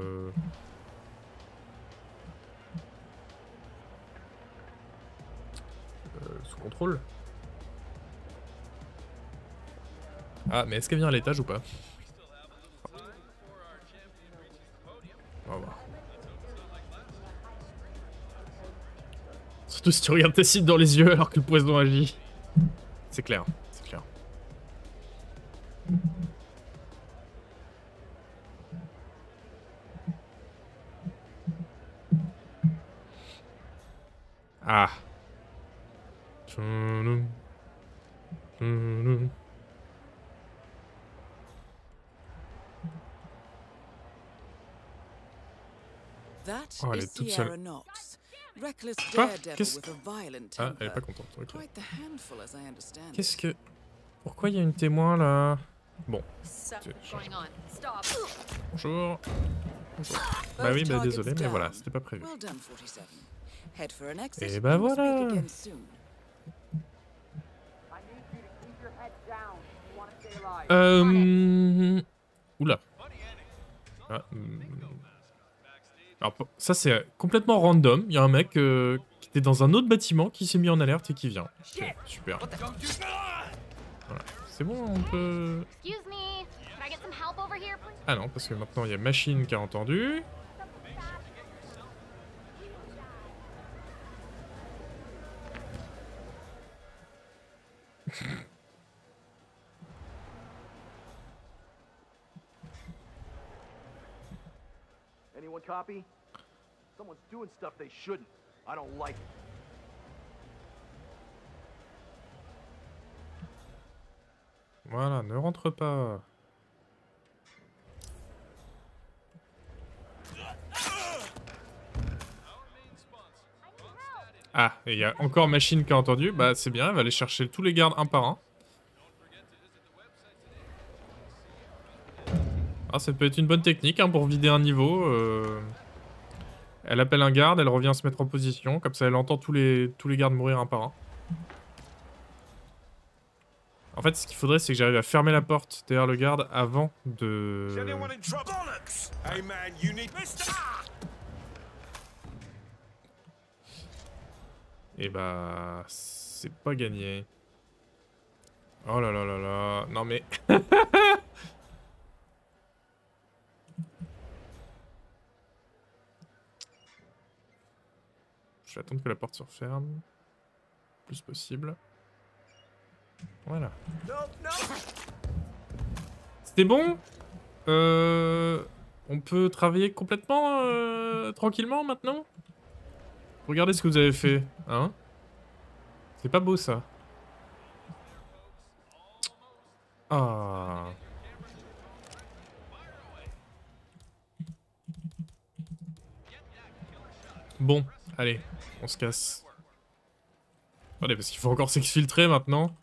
sous contrôle. Ah, mais est-ce qu'elle vient à l'étage ou pas? On va voir. Surtout si tu regardes ta cible dans les yeux alors que le poison agit. C'est clair, c'est clair. Ah. That Oh, elle is est toute Sierra seule. Knox. Reckless Quoi? daredevil Qu'est-ce with a violent Ah, elle est temper. pas contente, ok. Quite the handful as I understand Qu'est-ce it. que... Pourquoi il y a une témoin là? Bon. Bonjour. Bonjour. Bah oui, bah désolé, mais voilà, c'était pas prévu. Well done, 47. Head for an exit. Et bah and we'll speak voilà. again soon. Oula. Ah, alors, ça c'est complètement random. Il y a un mec qui était dans un autre bâtiment qui s'est mis en alerte et qui vient. Ok, super. Voilà. C'est bon, on peut... Ah non, parce que maintenant il y a Machine qui a entendu. Anyone copy? Someone's doing stuff they shouldn't. I don't like it. Voilà, ne rentre pas. Ah, et il y a encore Machine qui a entendu. Bah c'est bien, elle va aller chercher tous les gardes un par un. Ah, ça peut être une bonne technique hein, pour vider un niveau. Elle appelle un garde, elle revient se mettre en position. Comme ça, elle entend tous les gardes mourir un par un. En fait, ce qu'il faudrait, c'est que j'arrive à fermer la porte derrière le garde avant de... Et bah... c'est pas gagné. Oh là là là là... Non mais... Je vais attendre que la porte se referme. Le plus possible. Voilà. C'était bon. On peut travailler complètement tranquillement maintenant. Regardez ce que vous avez fait, hein. C'est pas beau ça. Ah. Bon, allez, on se casse. Attendez, parce qu'il faut encore s'exfiltrer maintenant.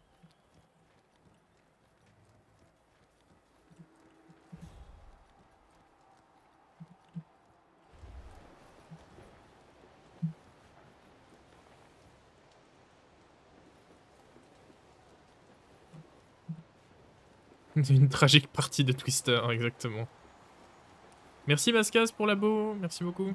Une tragique partie de Twister, exactement. Merci Mascas pour l'abo, merci beaucoup.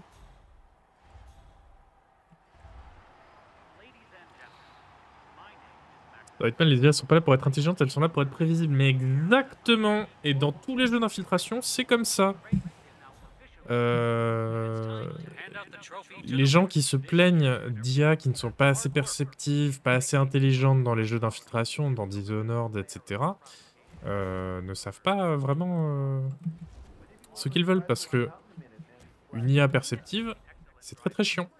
Dans Hitman, les IA sont pas là pour être intelligentes, elles sont là pour être prévisibles. Mais exactement. Et dans tous les jeux d'infiltration, c'est comme ça. Les gens qui se plaignent d'IA qui ne sont pas assez perceptives, pas assez intelligentes dans les jeux d'infiltration, dans Dishonored, etc., ne savent pas vraiment ce qu'ils veulent, parce que une IA perceptive, c'est très très chiant.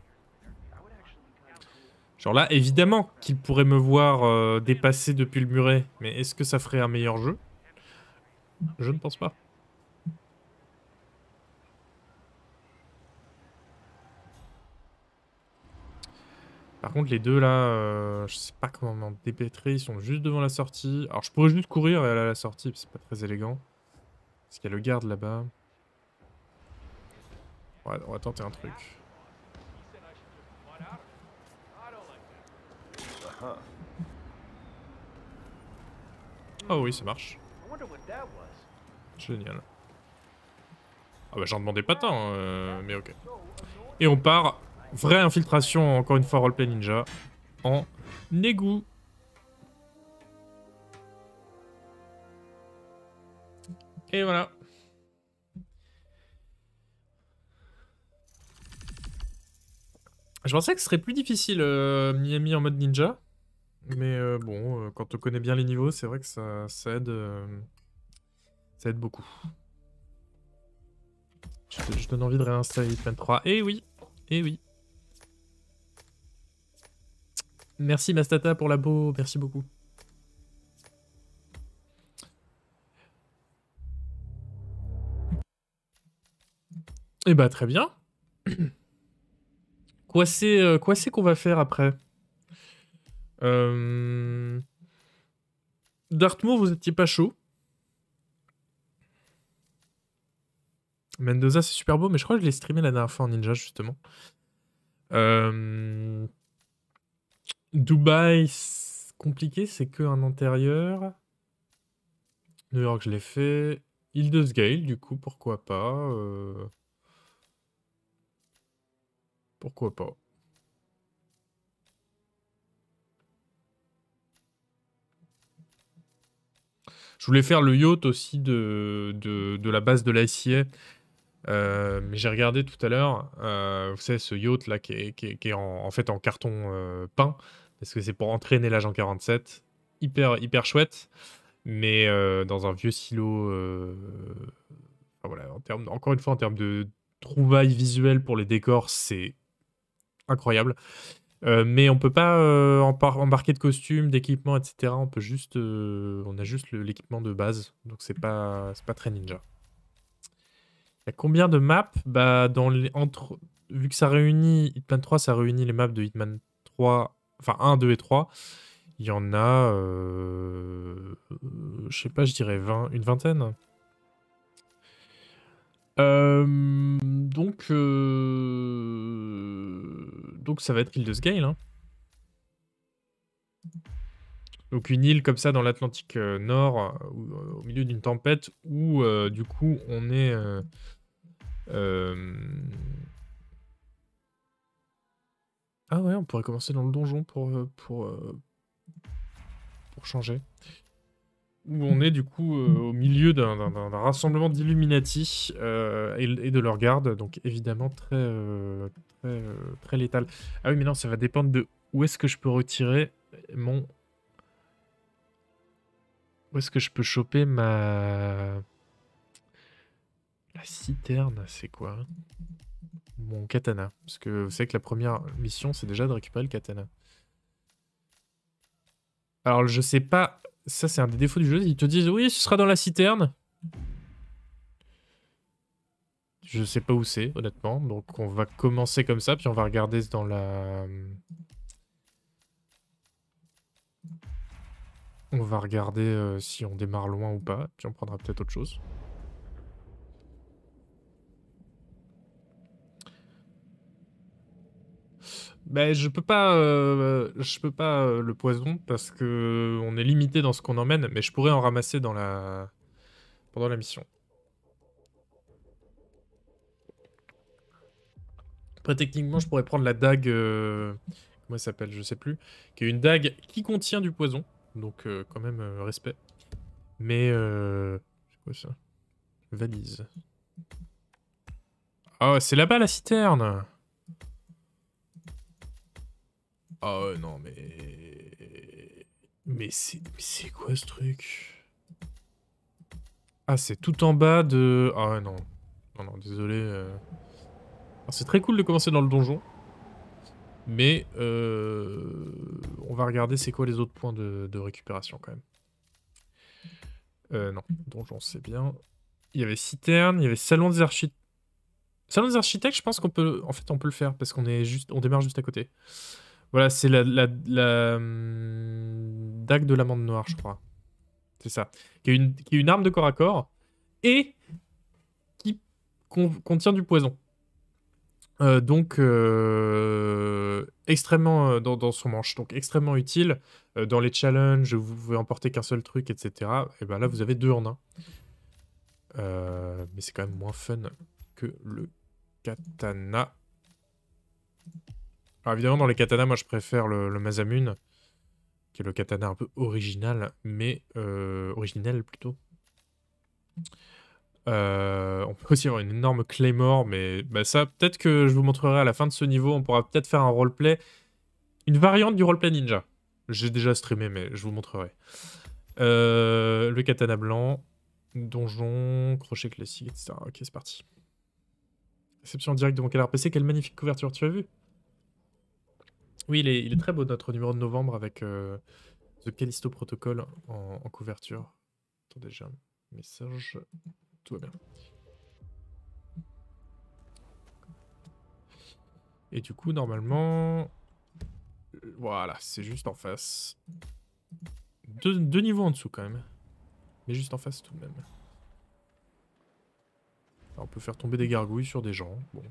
Genre là, évidemment qu'ils pourraient me voir dépasser depuis le muret, mais est-ce que ça ferait un meilleur jeu? Je ne pense pas. Par contre, les deux là, je sais pas comment m'en dépêtrer, ils sont juste devant la sortie. Alors je pourrais juste courir et aller à la sortie, c'est pas très élégant. Parce qu'il y a le garde là-bas. Ouais, on va tenter un truc. Oh oui, ça marche. Génial. Ah bah j'en demandais pas tant, mais ok. Et on part, vraie infiltration, encore une fois roleplay ninja, en égout. Et voilà. Je pensais que ce serait plus difficile Miami en mode ninja. Mais bon, quand on connaît bien les niveaux, c'est vrai que ça aide beaucoup. Je donne envie de réinstaller Hitman 3. Eh oui, eh oui. Merci Mastata pour l'abo, merci beaucoup. Eh bah très bien. Quoi c'est qu'on va faire après? Dartmouth, vous étiez pas chaud. Mendoza, c'est super beau, mais je crois que je l'ai streamé la dernière fois en ninja, justement. Dubaï, c'est compliqué, c'est que un intérieur. New York, je l'ai fait. Île de Sgail, du coup, pourquoi pas. Pourquoi pas. Je voulais faire le yacht aussi de la base de l'ICA. Mais j'ai regardé tout à l'heure, vous savez, ce yacht là qui est en fait en carton peint, parce que c'est pour entraîner l'agent 47. Hyper chouette, mais dans un vieux silo. Enfin, voilà, encore une fois, en termes de trouvailles visuelles pour les décors, c'est incroyable. Mais on peut pas embarquer de costumes, d'équipements, etc. On peut juste, on a juste l'équipement de base, donc c'est pas très ninja. Il y a combien de maps? Bah, vu que ça réunit Hitman 3, ça réunit les maps de Hitman 3, enfin 1, 2 et 3. Il y en a, je sais pas, je dirais une vingtaine. Donc ça va être l'île de Sgail. Hein. Donc une île comme ça dans l'Atlantique Nord, au milieu d'une tempête, où du coup on est... Ah ouais, on pourrait commencer dans le donjon pour changer. Où on est du coup au milieu d'un rassemblement d'Illuminati et de leurs gardes, donc évidemment très létal. Ah oui, mais non, ça va dépendre de où est-ce que je peux retirer mon... Où est-ce que je peux choper ma... La citerne, c'est quoi? Mon katana. Parce que vous savez que la première mission, c'est déjà de récupérer le katana. Alors, je sais pas... Ça, c'est un des défauts du jeu. Ils te disent, oui, ce sera dans la citerne. Je sais pas où c'est, honnêtement. Donc, on va commencer comme ça, puis on va regarder dans la... On va regarder si on démarre loin ou pas, puis on prendra peut-être autre chose. Ben, je peux pas, le poison parce que on est limité dans ce qu'on emmène, mais je pourrais en ramasser pendant la mission. Après, techniquement, je pourrais prendre la dague, comment elle s'appelle, je sais plus, qui est une dague qui contient du poison, donc quand même respect. Mais c'est quoi ça? Valise. Ah, c'est là-bas la citerne. Ah ouais, non, mais c'est quoi ce truc? Ah, c'est tout en bas de... Ah ouais, non. Non, non, désolé. Alors, c'est très cool de commencer dans le donjon. Mais on va regarder c'est quoi les autres points de récupération quand même. Non, donjon c'est bien. Il y avait citerne, il y avait salon des architectes. Salon des architectes, je pense qu'on peut... En fait, on peut le faire parce qu'on est juste... on démarre juste à côté. Voilà, c'est la dague de l'amande noire, je crois. C'est ça. Qui est une arme de corps à corps et qui contient du poison. Donc, extrêmement dans son manche. Donc, extrêmement utile. Dans les challenges, vous pouvez emporter qu'un seul truc, etc. Et ben là, vous avez 2 en 1. Mais c'est quand même moins fun que le katana. Alors évidemment, dans les katanas, moi je préfère le Masamune, qui est le katana un peu original, mais originel plutôt. On peut aussi avoir une énorme claymore, mais bah, ça, peut-être que je vous montrerai à la fin de ce niveau. On pourra peut-être faire un roleplay, une variante du roleplay ninja. J'ai déjà streamé, mais je vous montrerai. Le katana blanc, donjon, crochet classique, etc. Ok, c'est parti. Réception en direct de mon canard PC, quelle magnifique couverture, tu as vu? Oui, il est très beau notre numéro de novembre avec The Callisto Protocol en couverture. Attendez, j'ai un message. Tout va bien. Et du coup, normalement... Voilà, c'est juste en face. Deux niveaux en dessous quand même. Mais juste en face tout de même. Alors, on peut faire tomber des gargouilles sur des gens. Bon.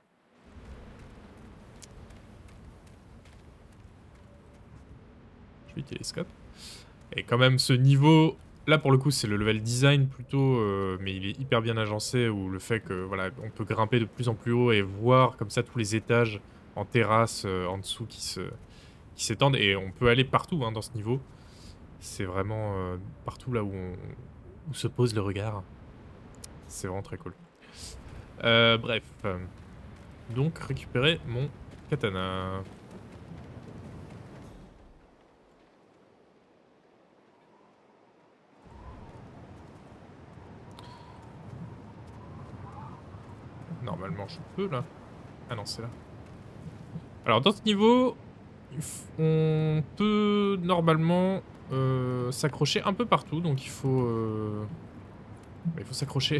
Je vais télescope. Et quand même, ce niveau... Là, pour le coup, c'est le level design plutôt, mais il est hyper bien agencé, où le fait que, voilà, on peut grimper de plus en plus haut et voir comme ça tous les étages en terrasse en dessous qui s'étendent, et on peut aller partout hein, dans ce niveau. C'est vraiment partout là où se pose le regard. C'est vraiment très cool. Bref. Donc, récupérer mon katana. Normalement, je peux, là. Ah non, c'est là. Alors, dans ce niveau, on peut, normalement, s'accrocher un peu partout. Donc, il faut s'accrocher.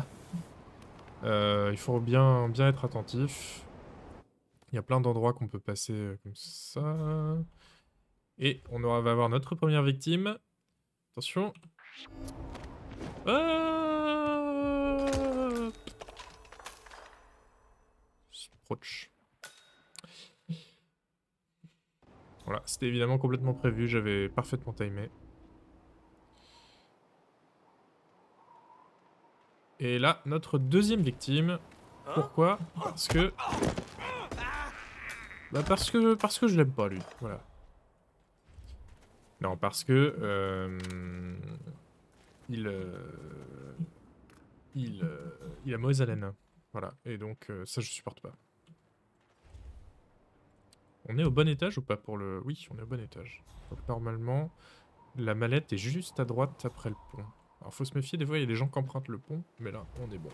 Il faut bien être attentif. Il y a plein d'endroits qu'on peut passer comme ça. Et va avoir notre première victime. Attention. Sproch. Voilà, c'était évidemment complètement prévu, j'avais parfaitement timé. Et là, notre deuxième victime. Pourquoi? Parce que... Bah parce que je l'aime pas, lui. Voilà. Non, parce que... il a mauvaise haleine. Voilà, et donc ça je supporte pas. On est au bon étage ou pas pour le... Oui, on est au bon étage. Donc normalement, la mallette est juste à droite après le pont. Alors faut se méfier, des fois il y a des gens qui empruntent le pont, mais là, on est bon.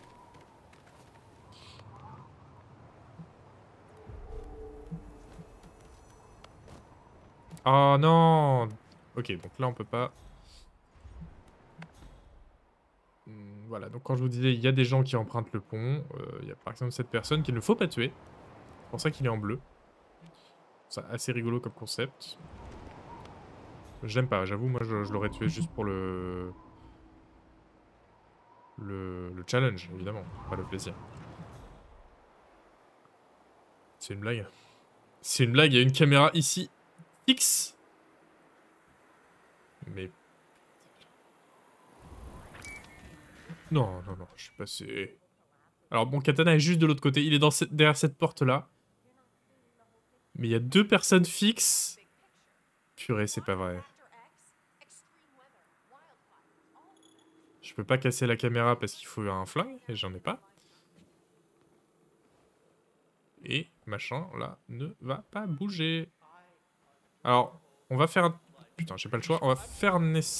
Oh non! Ok, donc là on peut pas... Voilà, donc quand je vous disais, il y a des gens qui empruntent le pont. Il y a par exemple cette personne qu'il ne faut pas tuer. C'est pour ça qu'il est en bleu. C'est assez rigolo comme concept. J'aime pas, j'avoue, moi je l'aurais tué juste pour le challenge, évidemment, pas le plaisir. C'est une blague. C'est une blague, il y a une caméra ici, fixe. Mais... Non, non, non, je suis passé... Alors bon, Katana est juste de l'autre côté, il est derrière cette porte-là. Mais il y a 2 personnes fixes. Purée, c'est pas vrai. Je peux pas casser la caméra parce qu'il faut un flingue, et j'en ai pas. Et machin, là, ne va pas bouger. Alors, on va faire un... Putain, j'ai pas le choix, on va faire un... Okay.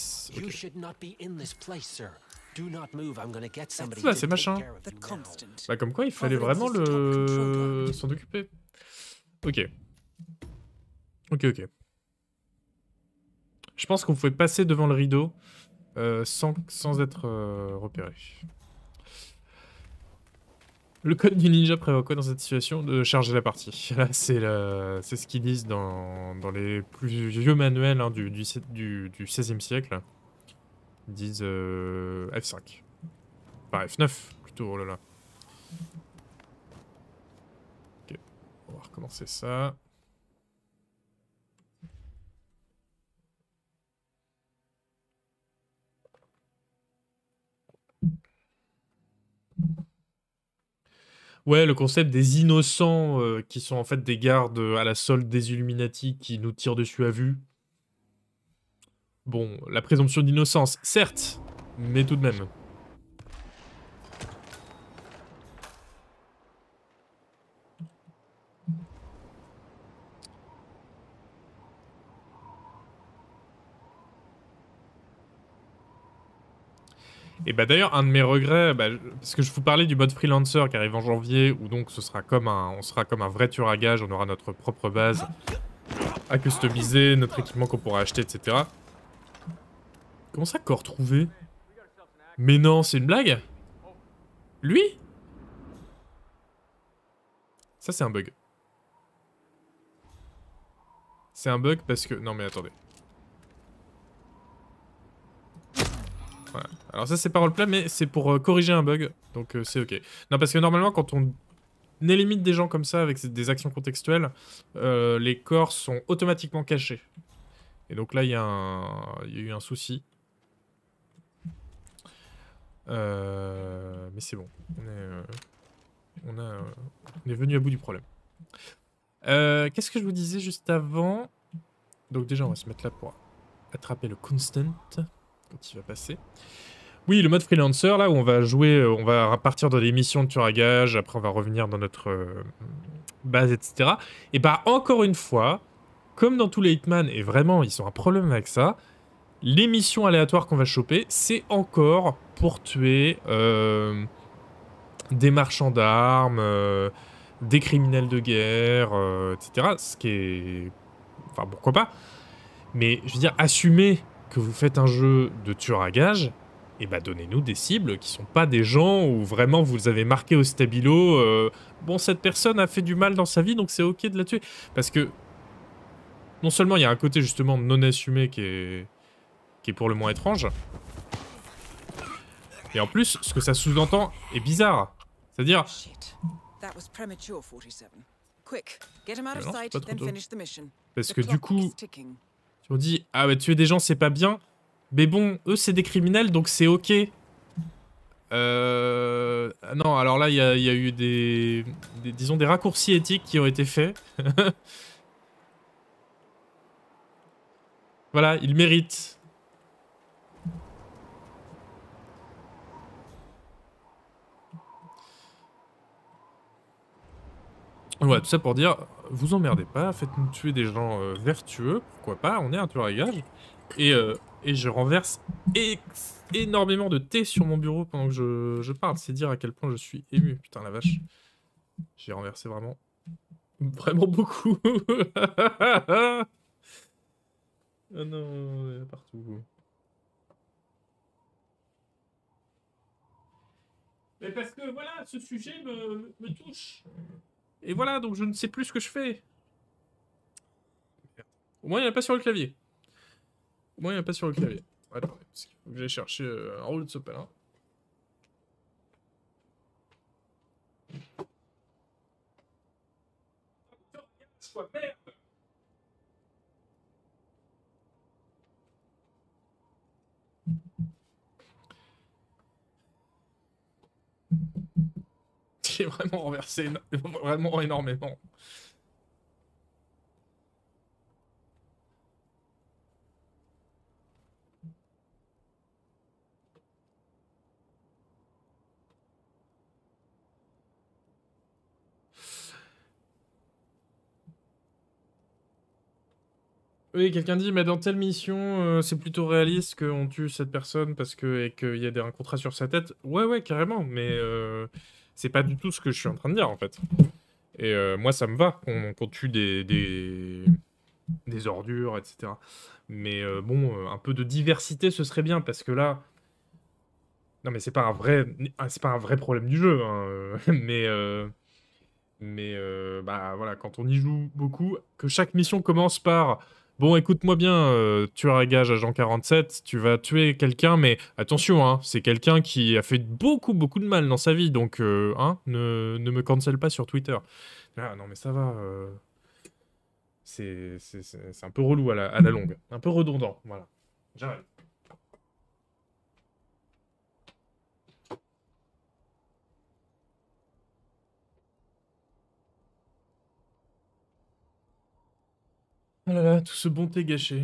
Ça, c'est machin. Bah comme quoi, il fallait vraiment le... s'en occuper. Ok. Ok, ok. Je pense qu'on pouvait passer devant le rideau sans être repéré. Le code du ninja prévoit quoi dans cette situation? De charger la partie. Là, c'est ce qu'ils disent dans les plus vieux manuels hein, du 16e siècle. Ils disent F5. Enfin, F9, plutôt, oh là là. Ok, on va recommencer ça. Ouais, le concept des innocents qui sont en fait des gardes à la solde des Illuminati qui nous tirent dessus à vue. Bon, la présomption d'innocence, certes, mais tout de même. Et bah d'ailleurs, un de mes regrets, parce que je vous parlais du mode freelancer qui arrive en janvier, où donc ce sera on sera comme un vrai tueur à gage, on aura notre propre base à customiser, notre équipement qu'on pourra acheter, etc. Comment ça, corps trouvé? Mais non, c'est une blague? Lui? Ça, c'est un bug. C'est un bug parce que... Non mais attendez. Voilà. Alors ça c'est pas roleplay mais c'est pour corriger un bug, donc c'est ok. Non parce que normalement quand on élimine des gens comme ça avec des actions contextuelles, les corps sont automatiquement cachés. Et donc là il y a eu un souci. Mais c'est bon, on est venu à bout du problème. Qu'est-ce que je vous disais juste avant? Donc déjà on va se mettre là pour attraper le constant quand il va passer. Oui, le mode freelancer, là où on va jouer, on va partir dans des missions de tueur à gage, après on va revenir dans notre base, etc. Et bah encore une fois, comme dans tous les Hitman, et vraiment ils ont un problème avec ça, les missions aléatoires qu'on va choper, c'est encore pour tuer des marchands d'armes, des criminels de guerre, etc. Ce qui est... Enfin, pourquoi pas. Mais, je veux dire, assumez que vous faites un jeu de tueur à gages, et bah donnez-nous des cibles qui sont pas des gens où vraiment vous avez marqué au stabilo bon, cette personne a fait du mal dans sa vie, donc c'est ok de la tuer. Parce que, non seulement il y a un côté justement non assumé qui est pour le moins étrange, et en plus, ce que ça sous-entend est bizarre. C'est-à-dire... Parce que du coup, on dit, ah bah tuer des gens c'est pas bien, mais bon, eux c'est des criminels donc c'est ok. Non, alors là il y a eu disons des raccourcis éthiques qui ont été faits. Voilà, ils méritent. Ouais, tout ça pour dire, vous emmerdez pas, faites-nous tuer des gens vertueux, pourquoi pas, on est un tueur à gages. Et je renverse énormément de thé sur mon bureau pendant que je parle, c'est dire à quel point je suis ému, putain la vache. J'ai renversé vraiment beaucoup. Ah non, il y en a partout. Mais parce que voilà, ce sujet me touche. Et voilà, donc je ne sais plus ce que je fais. Au moins, il n'y en a pas sur le clavier. Au moins, il n'y en a pas sur le clavier. Attendez, parce qu'il faut que j'aille chercher un rouleau de sopalin. casse-toi, merde. J'ai vraiment renversé vraiment énormément. Oui, quelqu'un dit, mais dans telle mission, c'est plutôt réaliste qu'on tue cette personne parce que et qu'il y a un contrat sur sa tête. Ouais, ouais, carrément, mais c'est pas du tout ce que je suis en train de dire en fait. Et moi, ça me va qu'on tue des ordures, etc. Mais bon, un peu de diversité, ce serait bien parce que là, non, mais c'est pas un vrai problème du jeu, hein, mais bah voilà, quand on y joue beaucoup, que chaque mission commence par bon, écoute-moi bien, tueur à gage agent 47, tu vas tuer quelqu'un, mais attention, hein, c'est quelqu'un qui a fait beaucoup, beaucoup de mal dans sa vie, donc hein, ne me cancel pas sur Twitter. Ah non, mais ça va, c'est un peu relou à la longue, un peu redondant, voilà. J'arrête. Oh là là, tout ce bon thé gâché.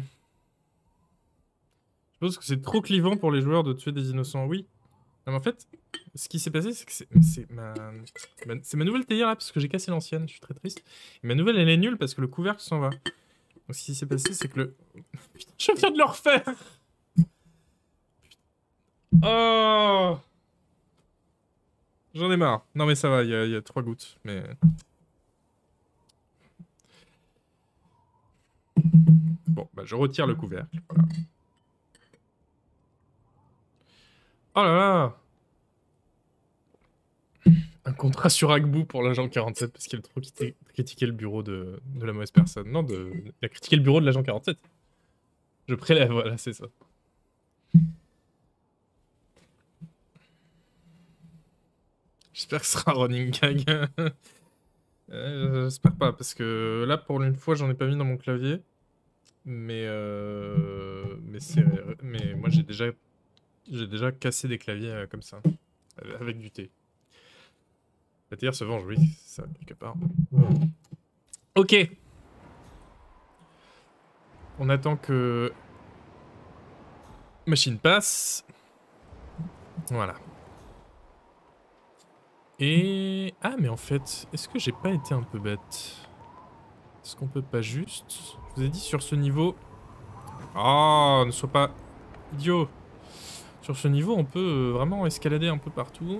Je pense que c'est trop clivant pour les joueurs de tuer des innocents, oui. Non, mais en fait, ce qui s'est passé, c'est que c'est ma nouvelle théière là, parce que j'ai cassé l'ancienne, je suis très triste. Et ma nouvelle, elle est nulle parce que le couvercle s'en va. Donc ce qui s'est passé, c'est que le... Putain, je viens de le refaire. Oh, j'en ai marre. Non mais ça va, il y a 3 gouttes, mais... Bon, bah je retire le couvercle, voilà. Oh là là. Un contrat sur Agbu pour l'agent 47 parce qu'il a trop critiqué le bureau de la mauvaise personne. Non, il a critiqué le bureau de l'agent 47. Je prélève, voilà, c'est ça. J'espère que ce sera un running gag. J'espère pas, parce que là, pour une fois, j'en ai pas mis dans mon clavier. Mais moi, j'ai déjà cassé des claviers comme ça, avec du thé. La théière se venge, oui, c'est ça, quelque part. Ok. On attend que... Machine passe. Voilà. Et... Ah, mais en fait, est-ce que j'ai pas été un peu bête? Est-ce qu'on peut pas juste... Je vous ai dit, sur ce niveau... Oh, ne sois pas idiot. Sur ce niveau, on peut vraiment escalader un peu partout.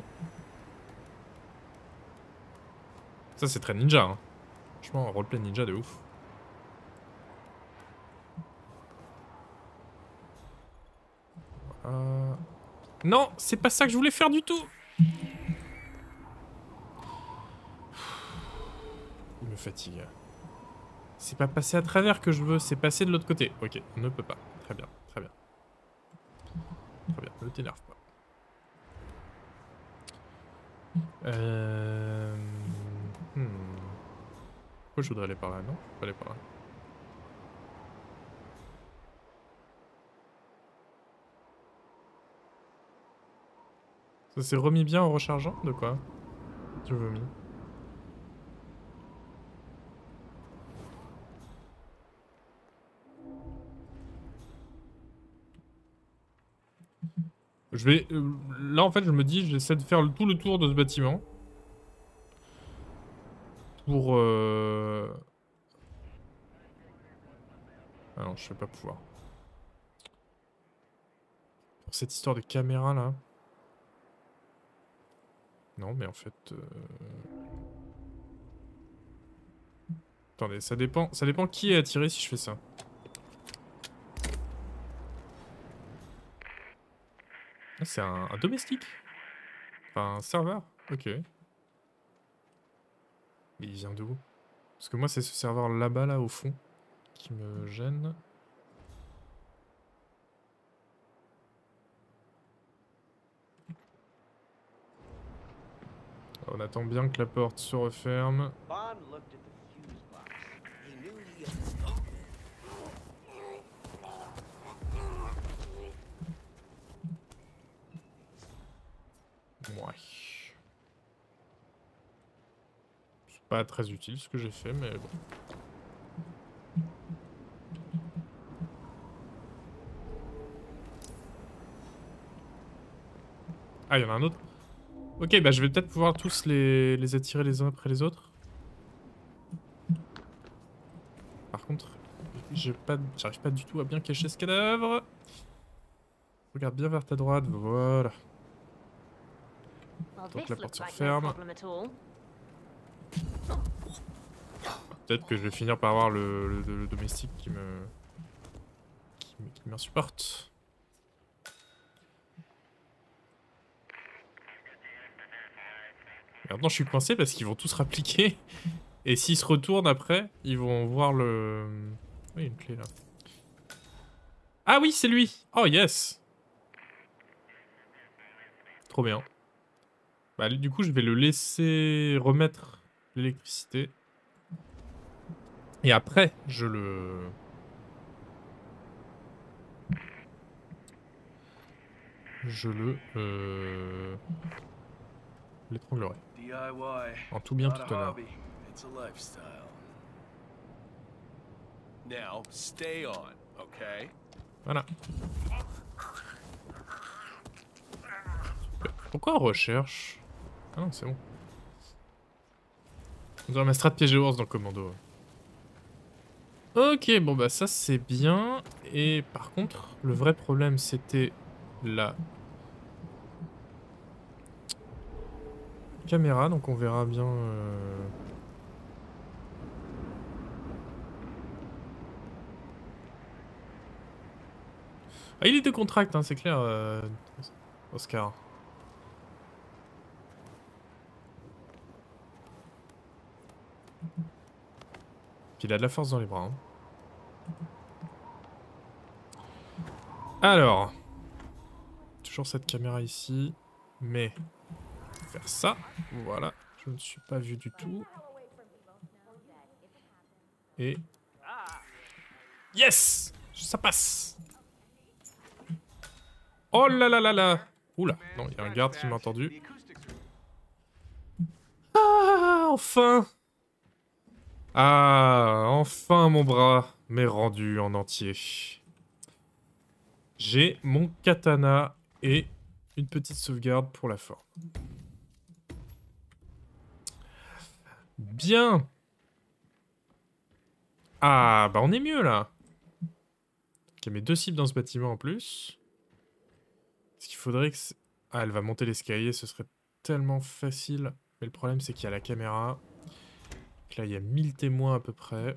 Ça, c'est très ninja, hein. Franchement, roleplay ninja de ouf. Non, c'est pas ça que je voulais faire du tout. Il me fatigue. C'est pas passer à travers que je veux, c'est passer de l'autre côté. Ok, on ne peut pas. Très bien, très bien. Très bien, ne t'énerve pas. Pourquoi je voudrais aller par là? Non, je peux pas aller par là. Ça s'est remis bien en rechargeant? De quoi? Je vomis. Je vais... là, en fait, je me dis, j'essaie de faire tout le tour de ce bâtiment. Pour... Ah non, je vais pas pouvoir. Pour cette histoire de caméra, là. Non, mais en fait... Attendez, ça dépend qui est attiré si je fais ça. Ah, c'est un domestique. Enfin, un serveur. Ok. Mais il vient d'où? Parce que moi, c'est ce serveur là-bas, là, au fond, qui me gêne. On attend bien que la porte se referme. Bond looked at the fuse box. He Pas très utile ce que j'ai fait, mais bon. Ah, il y en a un autre. Ok, bah je vais peut-être pouvoir tous les attirer les uns après les autres. Par contre, j'arrive pas du tout à bien cacher ce cadavre. Regarde bien vers ta droite, voilà. Donc la porte se referme. Peut-être que je vais finir par avoir le domestique qui m'insupporte. Maintenant je suis coincé parce qu'ils vont tous rappliquer. Et s'ils se retournent après, ils vont voir le... Oui, il y a une clé là. Ah oui, c'est lui. Oh yes. Trop bien. Bah du coup je vais le laisser remettre l'électricité. Et après, je l'étranglerai. En tout bien, tout honneur. Voilà. Pourquoi on recherche? Ah non, c'est bon. On dirait ma strat piège ours dans le commando. Ok, bon bah ça c'est bien. Et par contre, le vrai problème c'était la caméra, donc on verra bien... Ah, il est de contract, hein, c'est clair, Oscar. Puis il a de la force dans les bras. Hein. Alors, toujours cette caméra ici, mais faire ça, voilà, je ne suis pas vu du tout. Et... Yes! Ça passe! Oh là là là là! Oula, non, il y a un garde qui m'a entendu. Ah, enfin! Ah, enfin mon bras m'est rendu en entier. J'ai mon katana et une petite sauvegarde pour la forme. Bien! Ah, bah on est mieux là! Ok, mes 2 cibles dans ce bâtiment en plus. Est-ce qu'il faudrait que... Ah, elle va monter l'escalier, ce serait tellement facile. Mais le problème, c'est qu'il y a la caméra. Donc là, il y a 1000 témoins à peu près.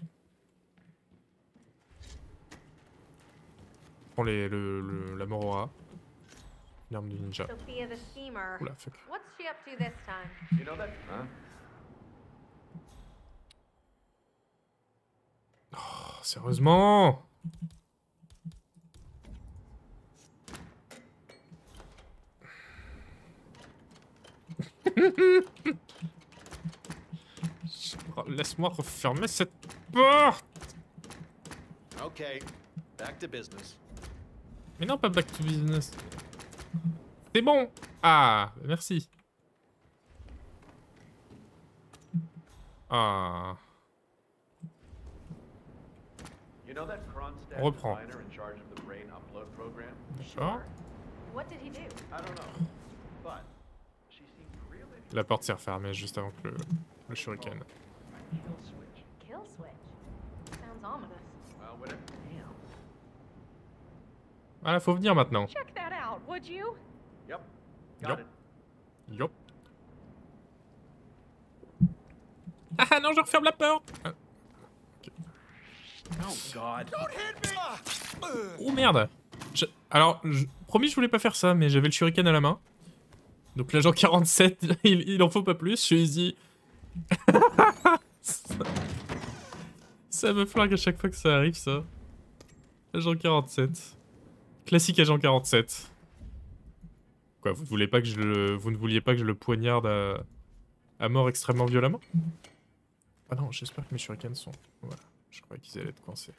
Prends la Morora. L'arme du ninja. Oula, fuck. Oh, sérieusement? Laisse-moi refermer cette porte. Okay, back to business. Mais non, pas back to business. C'est bon. Ah, merci. Ah. On reprend. D'accord. La porte s'est refermée juste avant que le shuriken. Voilà, faut venir maintenant. Yop. Yop. Ah non, je referme la porte. Ah. Okay. Oh merde. Alors, promis, je voulais pas faire ça, mais j'avais le shuriken à la main. Donc l'agent 47, il en faut pas plus, je suis easy. Ça me flingue à chaque fois que ça arrive, ça. Agent 47. Classique agent 47. Quoi, vous ne vouliez pas que je le poignarde à mort extrêmement violemment? Ah non, j'espère que mes shurikens sont... Voilà, je croyais qu'ils allaient être coincés.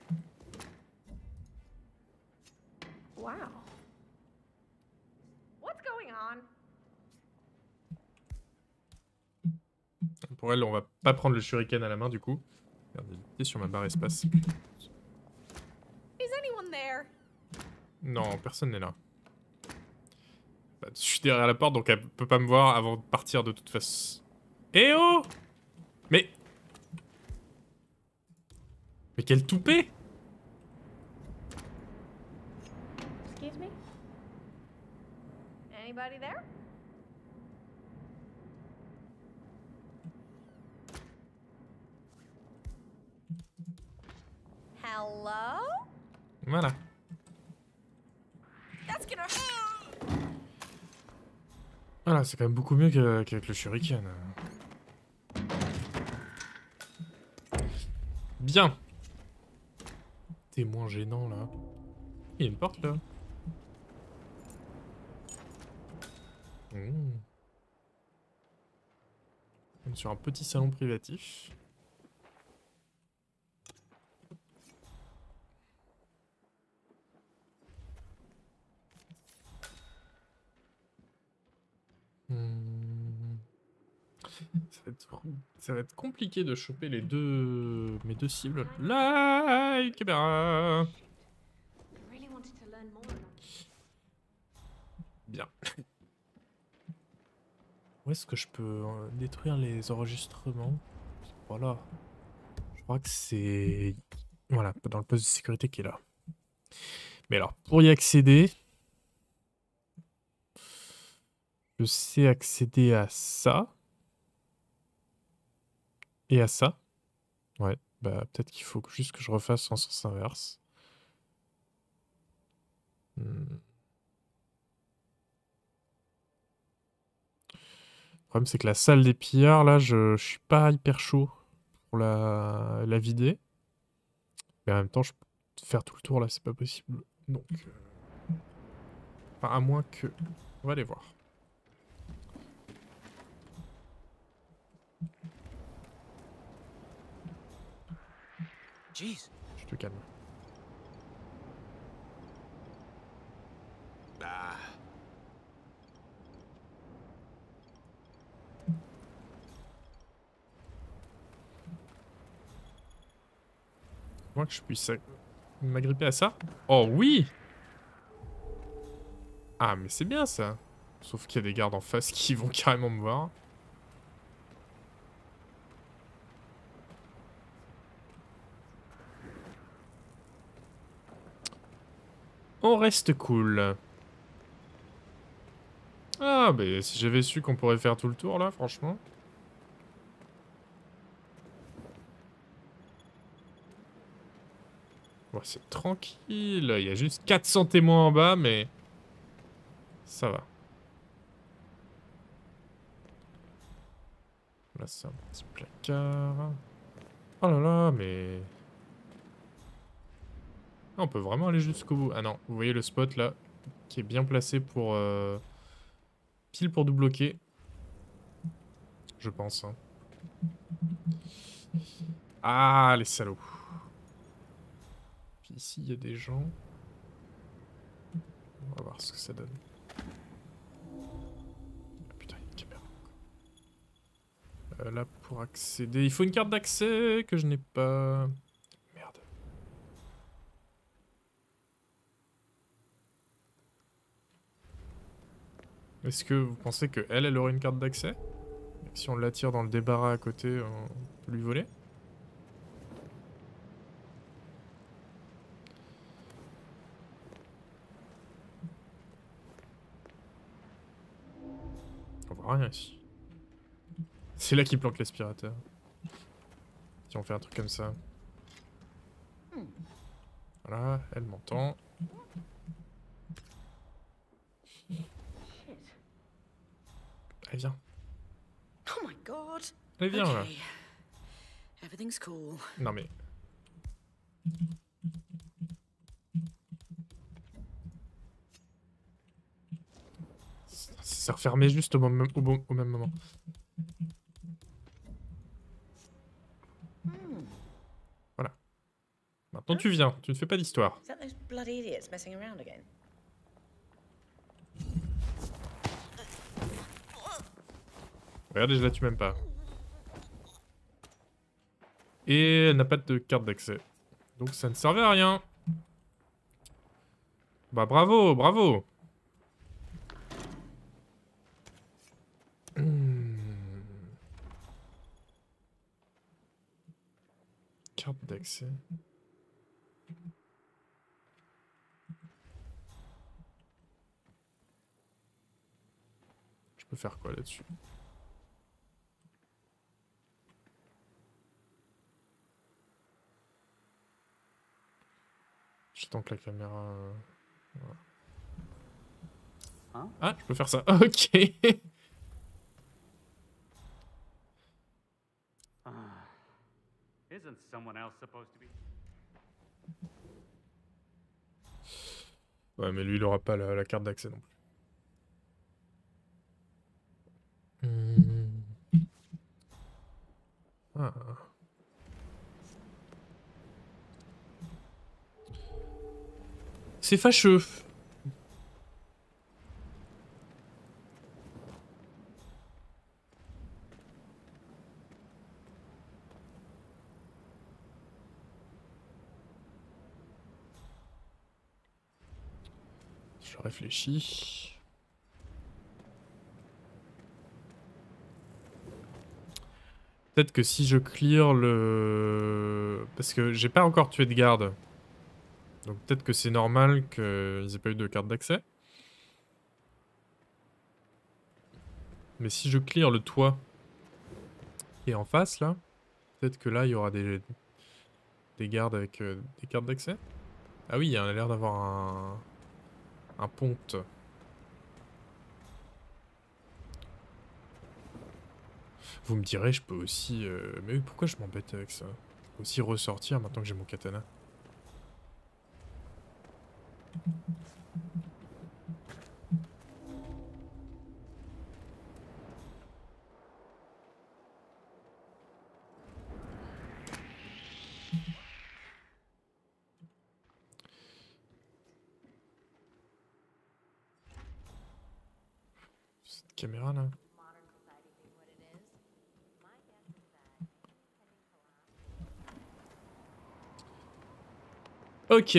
Wow. What's going on? pour elle, on va pas prendre le shuriken à la main du coup. Regardez, il est sur ma barre espace. Is anyone there? Non, personne n'est là. Bah, je suis derrière la porte, donc elle peut pas me voir avant de partir de toute façon. Eh oh! Mais quel toupet! Excuse me? Anybody there? Hello? Voilà. That's gonna Voilà, c'est quand même beaucoup mieux qu'avec le shuriken. Bien. T'es moins gênant là. Il y a une porte là. Mmh. On est sur un petit salon privatif. Hmm. Ça va être compliqué de choper mes deux cibles. Là, une caméra. Bien. Où est-ce que je peux détruire les enregistrements? Voilà. Je crois que c'est... Voilà, dans le poste de sécurité qui est là. Mais alors, pour y accéder... Je sais accéder à ça. Et à ça. Ouais, bah peut-être qu'il faut juste que je refasse en sens inverse. Le problème, c'est que la salle des pillards, là, je suis pas hyper chaud pour la vider. Mais en même temps, je peux faire tout le tour, là, c'est pas possible. Donc... Enfin, à moins que... On va aller voir. Jeez. Je te calme. Ah, Moi que je puisse m'agripper à ça. Oh oui! Ah mais c'est bien ça. Sauf qu'il y a des gardes en face qui vont carrément me voir. On reste cool. Ah bah si j'avais su qu'on pourrait faire tout le tour là, franchement. Bon, c'est tranquille, il y a juste 400 témoins en bas, mais ça va. Là, c'est un petit placard. Oh là là, mais... Ah, on peut vraiment aller jusqu'au bout. Ah non, vous voyez le spot là, qui est bien placé pour... Pile pour nous bloquer. Je pense. Hein. Ah, les salauds. Puis ici, il y a des gens. On va voir ce que ça donne. Ah, putain, il y a une caméra. Là, pour accéder... Il faut une carte d'accès que je n'ai pas... Merde. Est-ce que vous pensez qu'elle, elle aurait une carte d'accès? Si on l'attire dans le débarras à côté, on peut lui voler? On voit rien ici. C'est là qu'il planque l'aspirateur. Si on fait un truc comme ça. Voilà, elle m'entend. Allez, viens. Oh my god. Allez, viens là. Okay. Everything's cool. Non mais... C'est refermé juste au même moment. Voilà. Maintenant tu viens, tu ne fais pas d'histoire. Is that those bloody idiots messing around again? Regardez, je la tue même pas. Et elle n'a pas de carte d'accès. Donc ça ne servait à rien. Bah bravo, bravo. Carte d'accès. Je peux faire quoi là-dessus? J'attends que la caméra... voilà. Hein? Ah, je peux faire ça. Ok. Isn't someone else supposed to be? Ouais, mais lui, il aura pas la carte d'accès non plus. Ah. C'est fâcheux. Je réfléchis. Peut-être que si je clear le... Parce que j'ai pas encore tué de garde. Donc peut-être que c'est normal qu'ils aient pas eu de carte d'accès. Mais si je clear le toit qui est en face là, peut-être que là il y aura des gardes avec des cartes d'accès. Ah oui, il a l'air d'avoir un ponte. Vous me direz, je peux aussi... Mais oui, pourquoi je m'embête avec ça? Je peux aussi ressortir maintenant que j'ai mon katana. Cette caméra là. Ok.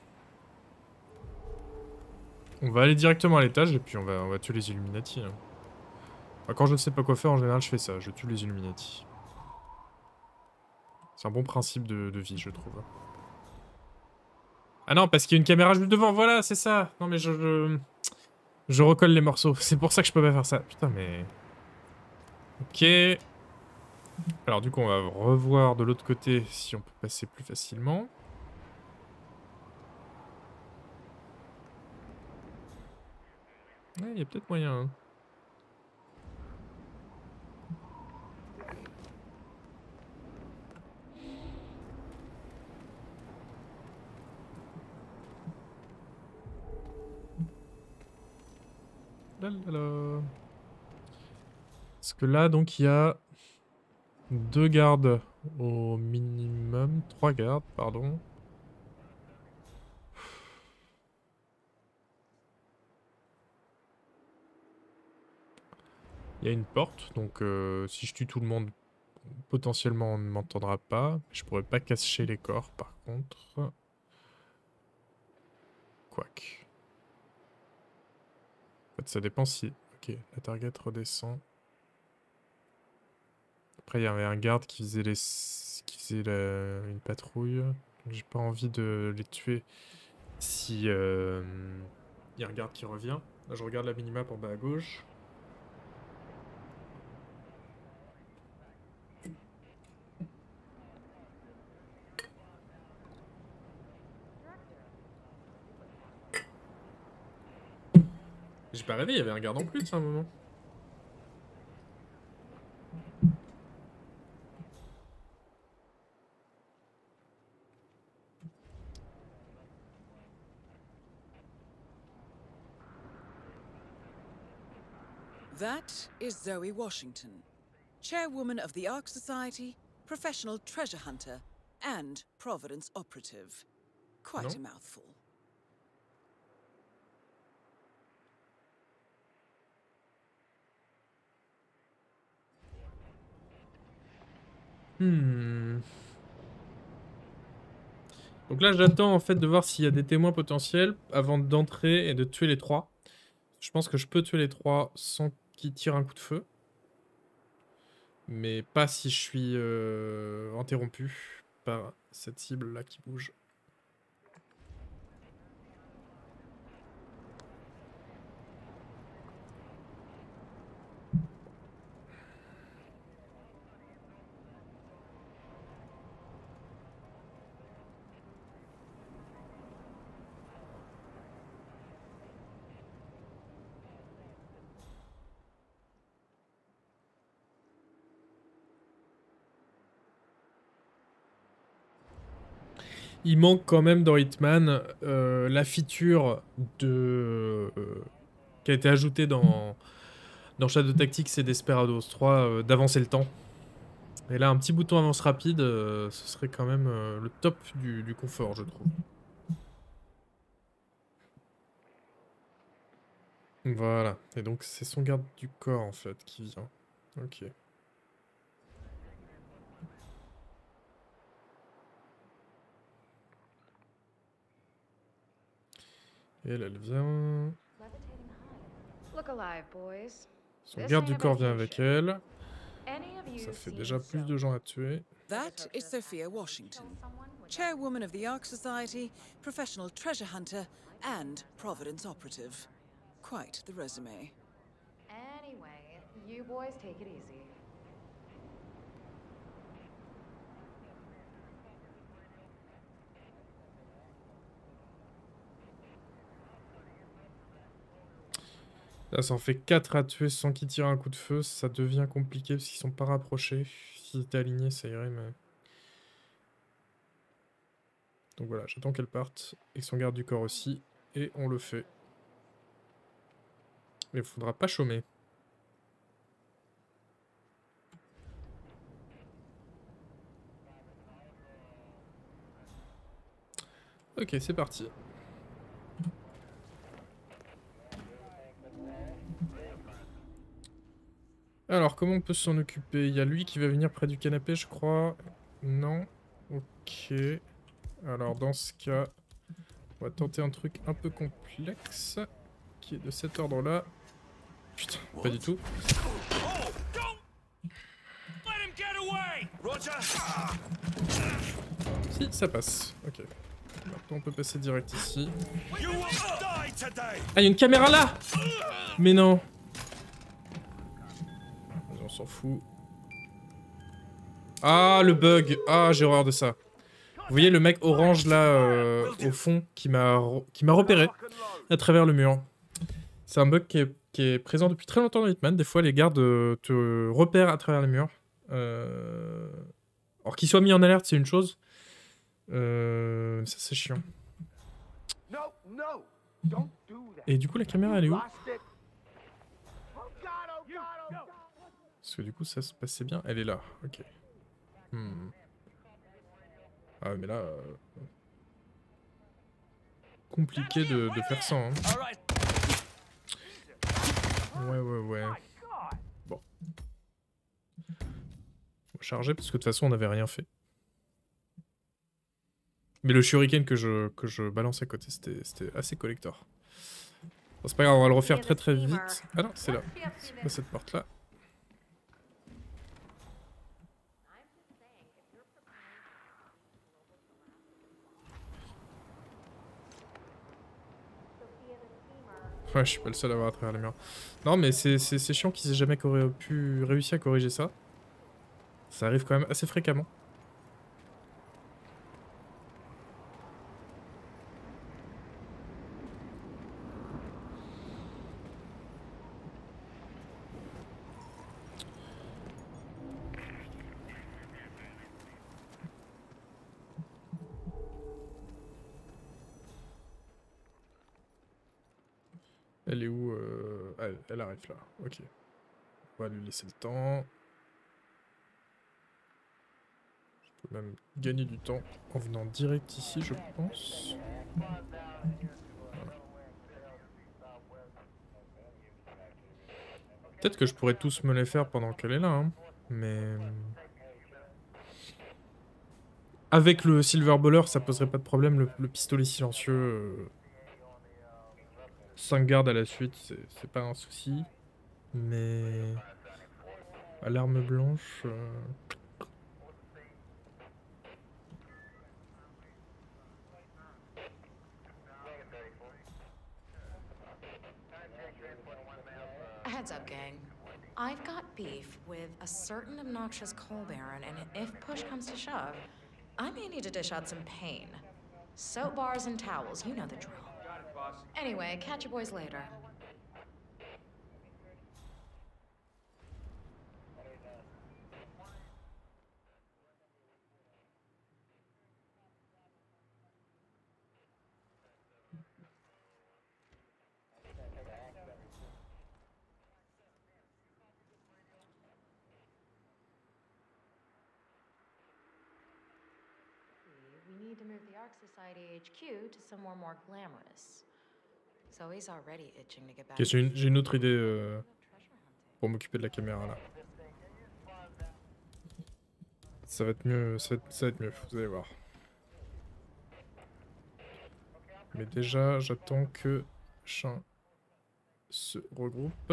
On va aller directement à l'étage et puis on va tuer les Illuminati. Hein. Enfin, quand je ne sais pas quoi faire, en général, je fais ça. Je tue les Illuminati. C'est un bon principe de vie, je trouve. Ah non, parce qu'il y a une caméra juste devant. Voilà, c'est ça. Non, mais je recolle les morceaux. C'est pour ça que je peux pas faire ça. Putain, mais... Ok. Alors, du coup, on va revoir de l'autre côté si on peut passer plus facilement. Ouais, il y a peut-être moyen. Hein. Lalala. Parce que là, donc, il y a 2 gardes au minimum. 3 gardes, pardon. Il y a une porte, donc si je tue tout le monde, potentiellement on ne m'entendra pas. Je pourrais pas cacher les corps, par contre. Quoique. En fait, ça dépend si... Ok, la target redescend. Après, il y avait un garde qui faisait une patrouille. J'ai pas envie de les tuer si... il y a un garde qui revient. Là, je regarde la minimap en bas à gauche. J'ai pas rêvé, il y avait un garde en plus à un moment. That is Zoe Washington, chairwoman of the Ark Society, professional treasure hunter, and Providence operative. Quite a Non. mouthful. Donc là, j'attends en fait de voir s'il y a des témoins potentiels avant d'entrer et de tuer les 3. Je pense que je peux tuer les 3 sans qu'ils tirent un coup de feu. Mais pas si je suis interrompu par cette cible-là qui bouge. Il manque quand même dans Hitman la feature de, qui a été ajoutée dans Shadow Tactics et Desperados 3 d'avancer le temps. Et là, un petit bouton avance rapide, ce serait quand même le top du confort, je trouve. Voilà. Et donc, c'est son garde du corps, en fait, qui vient. Ok. Et elle vient... Look alive, boys. Son garde du corps vient avec elle. Ça fait déjà plus de gens à tuer. That is Sophia Washington, chairwoman of the Ark Society, professional treasure hunter, and Providence operative. Quite the resume. Anyway, you boys take it easy. Là, ça en fait 4 à tuer sans qu'ils tirent un coup de feu. Ça devient compliqué parce qu'ils sont pas rapprochés. S'ils étaient alignés, ça irait, mais... Donc voilà, j'attends qu'elle parte. Et son garde du corps aussi. Et on le fait. Mais il faudra pas chômer. Ok, c'est parti. Alors, comment on peut s'en occuper? Il y a lui qui va venir près du canapé, je crois. Non. Ok. Alors, dans ce cas, on va tenter un truc un peu complexe. Qui est de cet ordre-là. Putain, pas du tout. Si, ça passe. Ok. Maintenant, on peut passer direct ici. Ah, il y a une caméra là! Mais non. On s'en fout. Ah, le bug. Ah, j'ai horreur de ça. Vous voyez le mec orange là, au fond, qui m'a repéré à travers le mur. C'est un bug qui est présent depuis très longtemps dans Hitman. Des fois, les gardes te repèrent à travers les murs. Alors qu'ils soient mis en alerte, c'est une chose. Ça, c'est chiant. Et du coup, la caméra, elle est où? Parce que du coup, ça se passait bien. Elle est là, ok. Ah, mais là... compliqué de faire ça, hein. Ouais. Bon. On va charger parce que de toute façon, on n'avait rien fait. Mais le shuriken que je balance à côté, c'était assez collector. Bon, c'est pas grave, on va le refaire très vite. Ah non, c'est là. C'est pas cette porte-là. Ouais, je suis pas le seul à voir à travers les murs. Non, mais c'est chiant qu'ils aient jamais pu réussir à corriger ça. Ça arrive quand même assez fréquemment. Elle est où elle arrive là, ok. On va lui laisser le temps. Je peux même gagner du temps en venant direct ici, je pense. Voilà. Peut-être que je pourrais tous me les faire pendant qu'elle est là, hein. Mais... avec le Silver Bowler, ça poserait pas de problème. Le pistolet silencieux, 5 gardes à la suite, c'est pas un souci. Mais à l'arme blanche... Heads up, gang. I've got beef with a certain obnoxious coal baron, and if push comes to shove, I may need to dish out some pain. Soap bars and towels, you know the drill. Anyway, catch you boys later. We need to move the Ark Society HQ to somewhere more glamorous. Zoe's already itching to get back. Ok, j'ai une autre idée pour m'occuper de la caméra là. Ça va être mieux, ça va être mieux, vous allez voir. Mais déjà, j'attends que chacun se regroupe.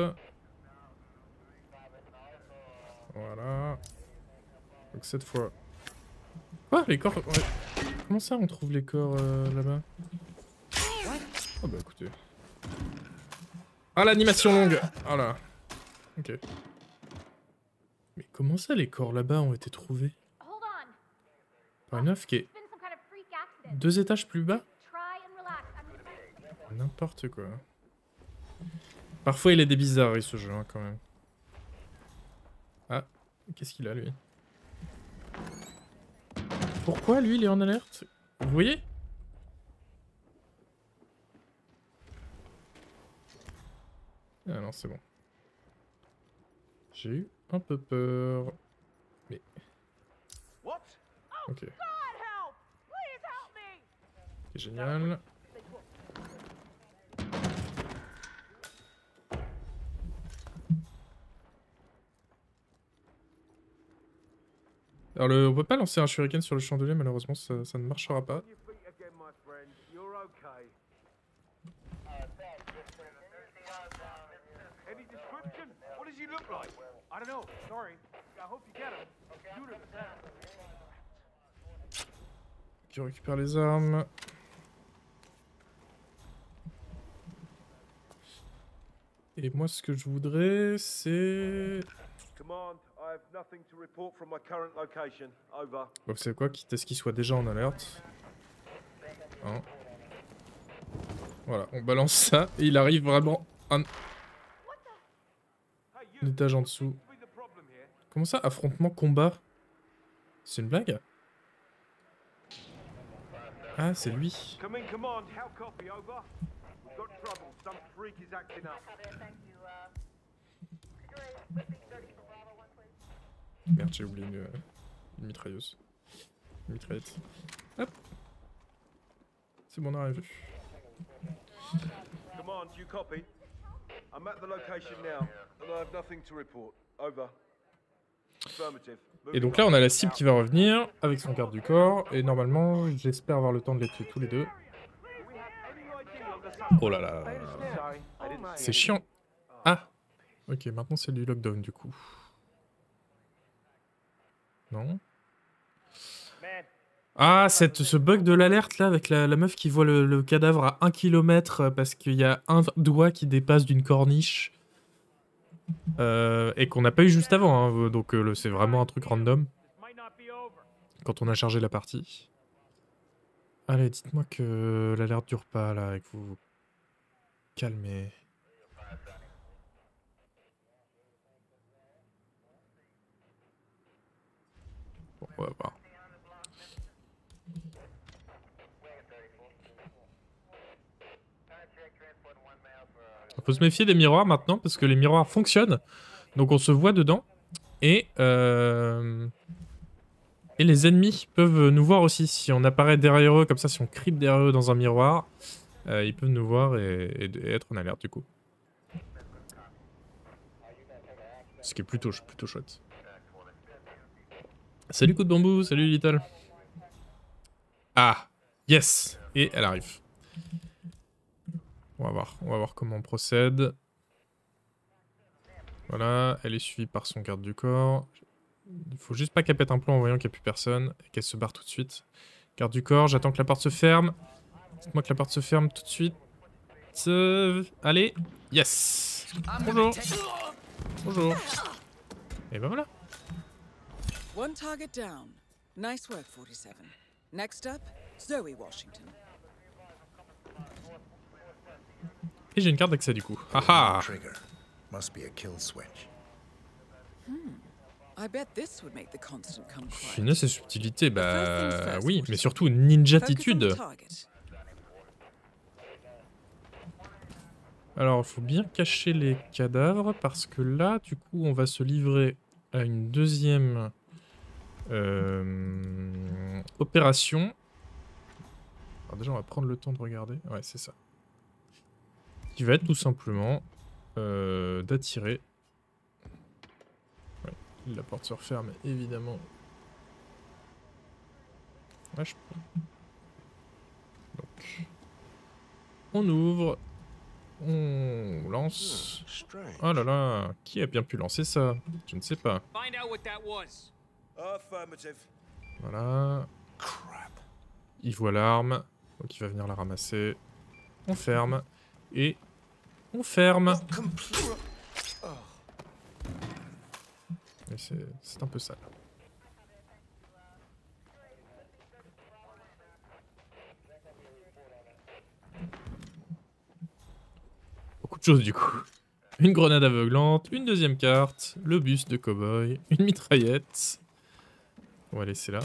Voilà. Donc cette fois... Quoi, les corps... Ouais. Comment ça on trouve les corps là-bas? Oh bah écoutez... Ah, l'animation longue! Ah là. Ok. Mais comment ça les corps là-bas ont été trouvés? Par une œuf qui est 2 étages plus bas? N'importe quoi. Parfois il est des bizarreries ce jeu hein, quand même. Ah, qu'est-ce qu'il a lui? Pourquoi lui il est en alerte? Vous voyez? Ah non c'est bon. J'ai eu un peu peur. Mais... Ok. C'est génial. Alors on peut pas lancer un shuriken sur le chandelier malheureusement ça ne marchera pas. Qui récupère les armes. Et moi ce que je voudrais c'est... Command, I have nothing to report from my current location. Over. Bon, vous savez quoi, quitte à ce qu'il soit déjà en alerte. Hein. Voilà, on balance ça et il arrive vraiment un étage en dessous. Comment ça, affrontement, combat? C'est une blague? Ah, c'est lui. Come in, command. How copy? Over. We've got trouble. Some freak is acting up. Merde, j'ai oublié une mitrailleuse. Une mitraillette. Hop. C'est bon, on arrive. Command, you copy? I'm at the location now, and I have nothing to report. Over. Affirmative. Et donc là, on a la cible qui va revenir avec son garde du corps. Et normalement, j'espère avoir le temps de les tuer tous les deux. Oh là là. C'est chiant. Ah. Ok, maintenant c'est du lockdown du coup. Non. Ah, ce bug de l'alerte là, avec la meuf qui voit le cadavre à 1 km parce qu'il y a un doigt qui dépasse d'une corniche. Et qu'on n'a pas eu juste avant, hein, donc c'est vraiment un truc random. Quand on a chargé la partie. Allez, dites-moi que l'alerte dure pas là, et que vous vous calmez. Bon, on va voir. Il faut se méfier des miroirs maintenant parce que les miroirs fonctionnent. Donc on se voit dedans. Et les ennemis peuvent nous voir aussi. Si on apparaît derrière eux, comme ça, si on creep derrière eux dans un miroir, ils peuvent nous voir et être en alerte du coup. Ce qui est plutôt chouette. Salut coup de bambou, salut Little. Ah, yes. Et elle arrive. On va voir comment on procède. Voilà, elle est suivie par son garde du corps. Il faut juste pas qu'elle pète un plomb en voyant qu'il n'y a plus personne et qu'elle se barre tout de suite. Garde du corps, j'attends que la porte se ferme. Dites-moi que la porte se ferme tout de suite. Allez, yes. Bonjour. Bonjour. Et ben voilà. One target down. Nice work, 47. Next up, Zoe Washington. Et j'ai une carte d'accès du coup. Haha. Trigger. Must be a kill switch. I bet this would make the constant come quiet. Finesse et subtilité, First things bah first, oui, mais 47. surtout Focus on ninjatitude. the target. Alors, il faut bien cacher les cadavres parce que là, du coup, on va se livrer à une deuxième opération. Alors déjà, on va prendre le temps de regarder. Ouais, c'est ça. Qui va être tout simplement d'attirer. Ouais, la porte se referme, évidemment. Ouais, je peux. Donc, on ouvre. On lance. Strange. Oh là là, qui a bien pu lancer ça? Je ne sais pas. Find out what that was. Affirmative. Voilà. Crap. Il voit l'arme, donc il va venir la ramasser. On ferme. Et on ferme. Complete. Et c'est un peu sale. Beaucoup de choses du coup. Une grenade aveuglante, une deuxième carte, le bus de cow-boy, une mitraillette. On va laisser là.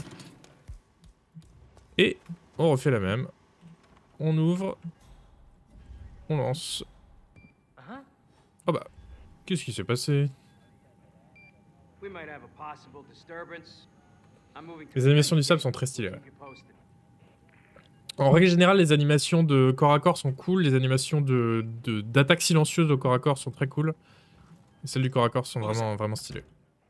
Et on refait la même. On ouvre. On lance. Oh bah, qu'est-ce qui s'est passé? We might have a possible disturbance. I'm moving to Les animations du sable sont très stylées. Ouais. En règle générale, les animations de corps à corps sont cool. Les animations d'attaque silencieuse au corps à corps sont très cool. Et celles du corps à corps sont vraiment stylées.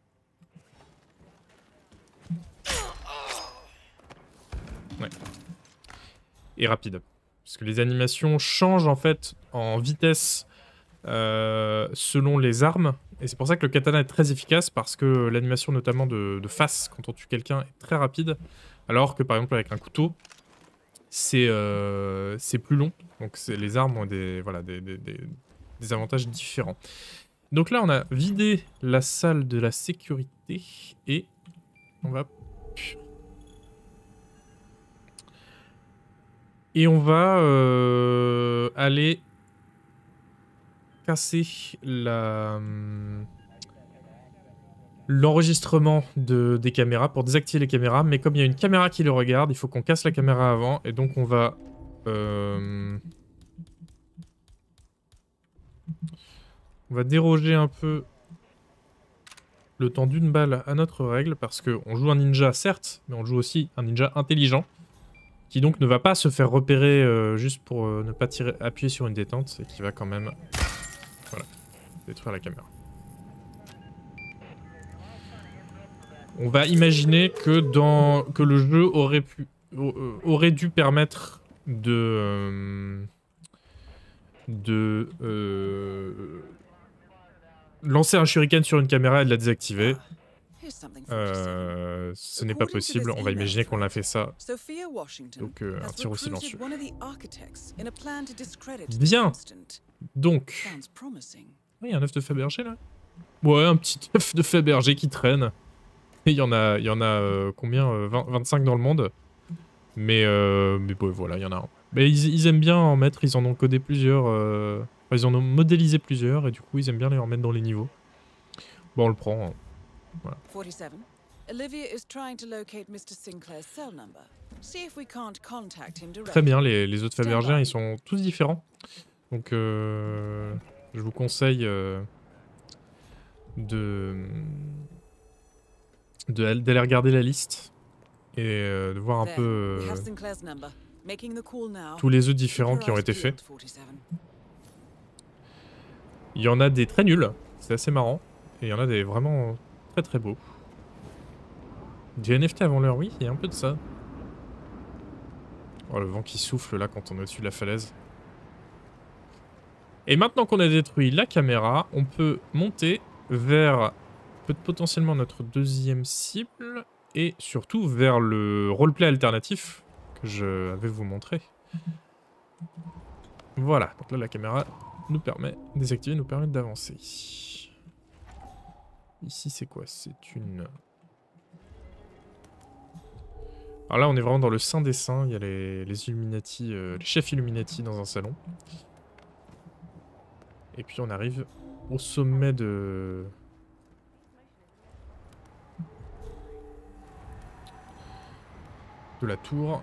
Ouais. Et rapide. Parce que les animations changent en fait en vitesse selon les armes. Et c'est pour ça que le katana est très efficace, parce que l'animation notamment de face quand on tue quelqu'un est très rapide. Alors que par exemple avec un couteau, c'est plus long. Donc les armes ont des avantages différents. Donc là on a vidé la salle de la sécurité et on va... Et on va aller casser l'enregistrement des caméras pour désactiver les caméras. Mais comme il y a une caméra qui le regarde, il faut qu'on casse la caméra avant. Et donc on va... on va déroger un peu le temps d'une balle à notre règle. Parce qu'on joue un ninja, certes, mais on joue aussi un ninja intelligent. Qui donc ne va pas se faire repérer juste pour ne pas appuyer sur une détente. Et qui va quand même... Voilà, détruire la caméra. On va imaginer que le jeu aurait dû permettre de lancer un shuriken sur une caméra et de la désactiver. Ce n'est pas possible, on va imaginer qu'on a fait ça. Donc un tir au silencieux. Bien. Donc, il y a un œuf de Fabergé là? Ouais, un petit œuf de Fabergé qui traîne. Et il y en a combien 25 dans le monde. Mais bon, voilà, il y en a un. Mais ils aiment bien en mettre, ils en ont codé plusieurs. Enfin, ils en ont modélisé plusieurs et du coup, ils aiment bien les remettre dans les niveaux. Bon, on le prend. Hein. Voilà. 47. Olivia is trying to locate Mr. Sinclair's cell number. See if we can't contact him directly. Très bien, les autres Fabergés, ils sont tous différents. Donc, je vous conseille d'aller regarder la liste et de voir un peu tous les œufs différents qui ont été faits. Il y en a des très nuls, c'est assez marrant, et il y en a des vraiment très très beaux. Des NFT avant l'heure, oui, il y a un peu de ça. Oh, le vent qui souffle là quand on est au-dessus de la falaise. Et maintenant qu'on a détruit la caméra, on peut monter vers potentiellement notre deuxième cible et surtout vers le roleplay alternatif que je vais vous montrer. Voilà, donc là la caméra nous permet, désactiver nous permet d'avancer. Ici c'est quoi? C'est une... Alors là on est vraiment dans le sein des saints, il y a les Illuminati, les chefs Illuminati dans un salon. Et puis on arrive au sommet de la tour.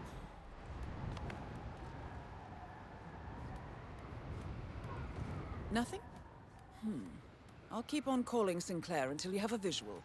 Nothing? I'll keep on calling Sinclair until you have a visual.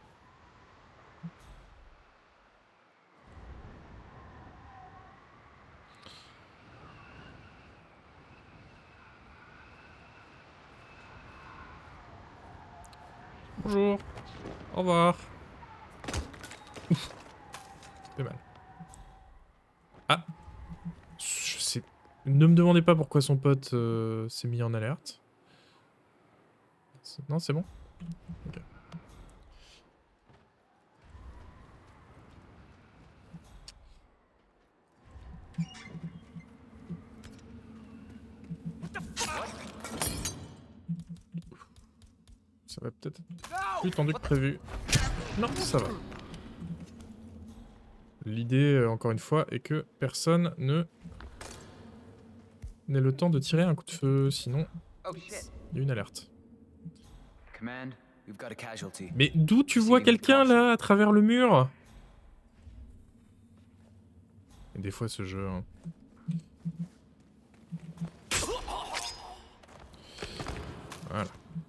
Bonjour. Au revoir. Ouf. C'est mal. Ah. Je sais... Ne me demandez pas pourquoi son pote s'est mis en alerte. Non, c'est bon? Ok. Ça va peut-être être plus tendu que prévu. Non, ça va. L'idée, encore une fois, est que personne n'ait le temps de tirer un coup de feu, sinon il y a une alerte. Mais d'où tu vois quelqu'un là, à travers le mur? Et des fois ce jeu... Hein. Voilà.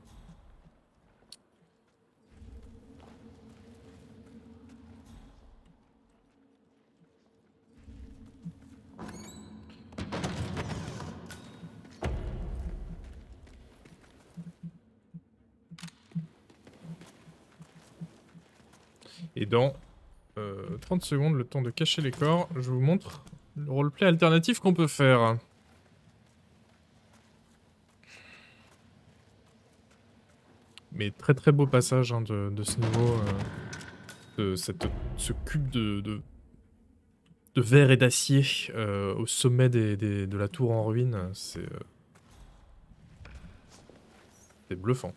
Et dans 30 secondes, le temps de cacher les corps, je vous montre le roleplay alternatif qu'on peut faire. Mais très très beau passage hein, de ce niveau, de ce cube de verre et d'acier au sommet de la tour en ruine, c'est bluffant.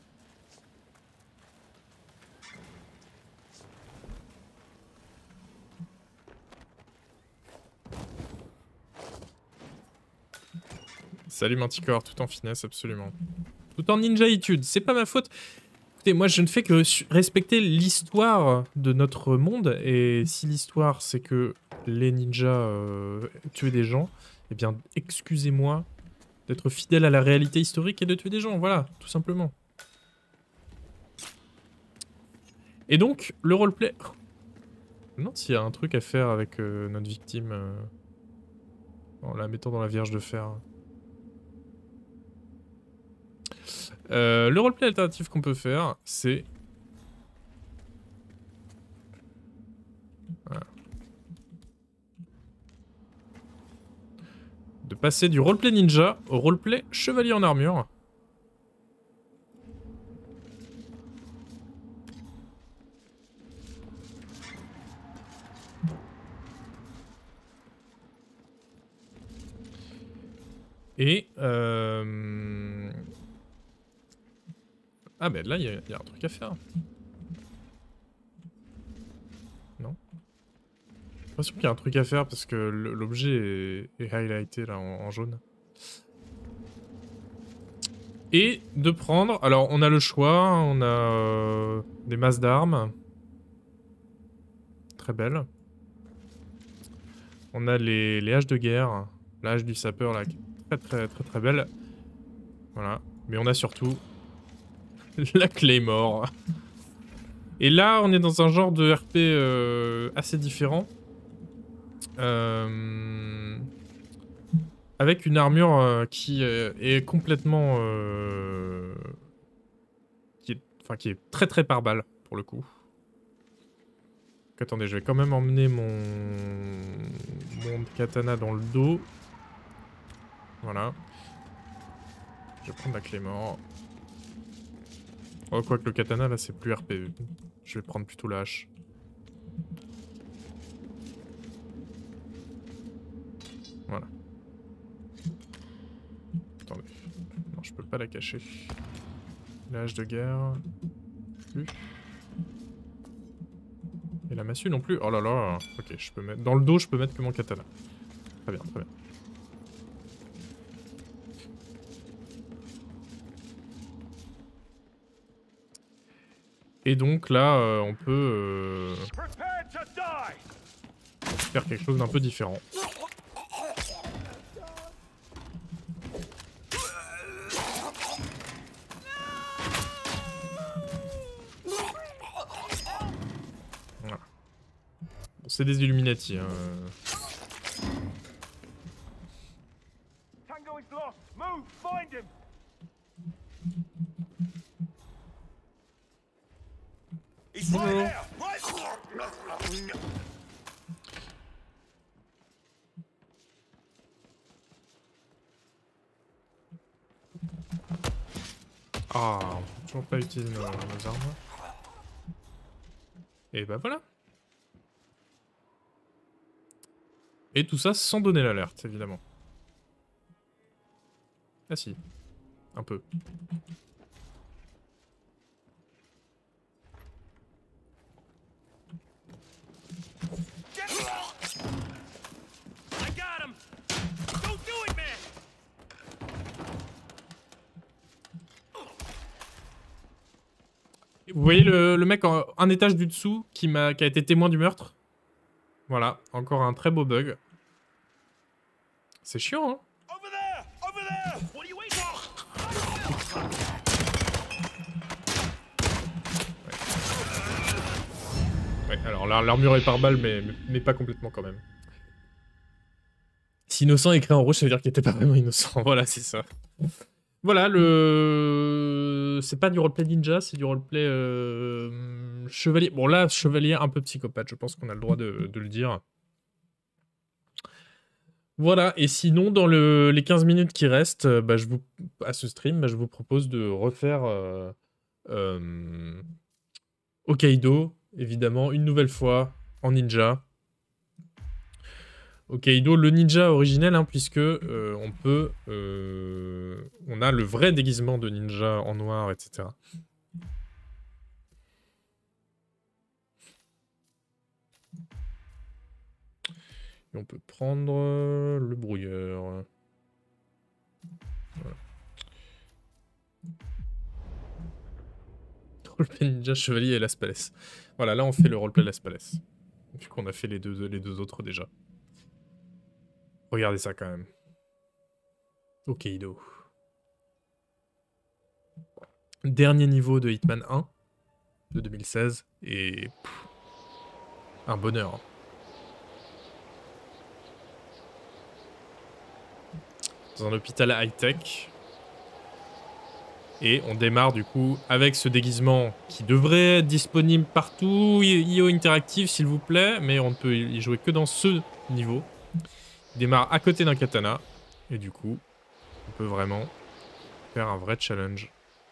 Salut Manticore, tout en finesse, absolument. Tout en ninja-itude, c'est pas ma faute. Écoutez, moi je ne fais que respecter l'histoire de notre monde, et si l'histoire c'est que les ninjas tuaient des gens, eh bien excusez-moi d'être fidèle à la réalité historique et de tuer des gens, voilà, tout simplement. Et donc, le roleplay... Je me demande s'il y a un truc à faire avec notre victime en la mettant dans la Vierge de Fer. Le roleplay alternatif qu'on peut faire, c'est... Voilà. De passer du roleplay ninja au roleplay chevalier en armure. Et... Ah ben là, il y a un truc à faire. Non? J'ai l'impression qu'il y a un truc à faire parce que l'objet est highlighté là en jaune. Et de prendre... Alors, on a le choix, on a des masses d'armes. Très belles. On a les haches de guerre. La hache du sapeur là, qui est très belle. Voilà. Mais on a surtout... la Claymore. Et là, on est dans un genre de RP assez différent. Avec une armure qui est complètement... qui est très très par balle, pour le coup. Donc, attendez, je vais quand même emmener mon katana dans le dos. Voilà. Je vais prendre la clé mort. Oh, quoique le katana, là, c'est plus RP. Je vais prendre plutôt la hache. Voilà. Attendez. Non, je peux pas la cacher. La hache de guerre. Plus. Et la massue non plus. Oh là là. Ok, je peux mettre... Dans le dos, je peux mettre que mon katana. Très bien, très bien. Et donc là, on peut faire quelque chose d'un peu différent. Voilà. Bon, c'est des Illuminati. Hein. Tango is lost. Move, find him. He's right there. Right. Ah, on peut toujours pas utiliser nos armes. Et bah voilà. Et tout ça sans donner l'alerte, évidemment. Ah si. Un peu. I got him. Don't do it, man. Vous voyez le mec un étage du dessous qui a été témoin du meurtre? Voilà, encore un très beau bug. C'est chiant, hein? Over there. Over there. What are you waiting for? Ouais, alors l'armure est par balle, mais pas complètement quand même. Si innocent est écrit en rouge, ça veut dire qu'il était pas vraiment innocent. Voilà, c'est ça. Voilà, c'est pas du roleplay ninja, c'est du roleplay chevalier. Bon là, chevalier un peu psychopathe, je pense qu'on a le droit de le dire. Voilà, et sinon, dans les 15 minutes qui restent à ce stream, je vous propose de refaire Hokkaido, évidemment, une nouvelle fois, en ninja. Hokkaido, le ninja originel, hein, puisque on a le vrai déguisement de ninja en noir, etc. Et on peut prendre le brouilleur. Voilà. Roleplay ninja, chevalier et Las Palais. Voilà, là on fait le roleplay Las Palais. Vu qu'on a fait les deux autres déjà. Regardez ça quand même. Hokkaido. Dernier niveau de Hitman 1 de 2016 et un bonheur. Dans un hôpital high-tech. Et on démarre du coup avec ce déguisement qui devrait être disponible partout. IO Interactive s'il vous plaît, mais on ne peut y jouer que dans ce niveau. Il démarre à côté d'un katana. Et du coup, on peut vraiment faire un vrai challenge.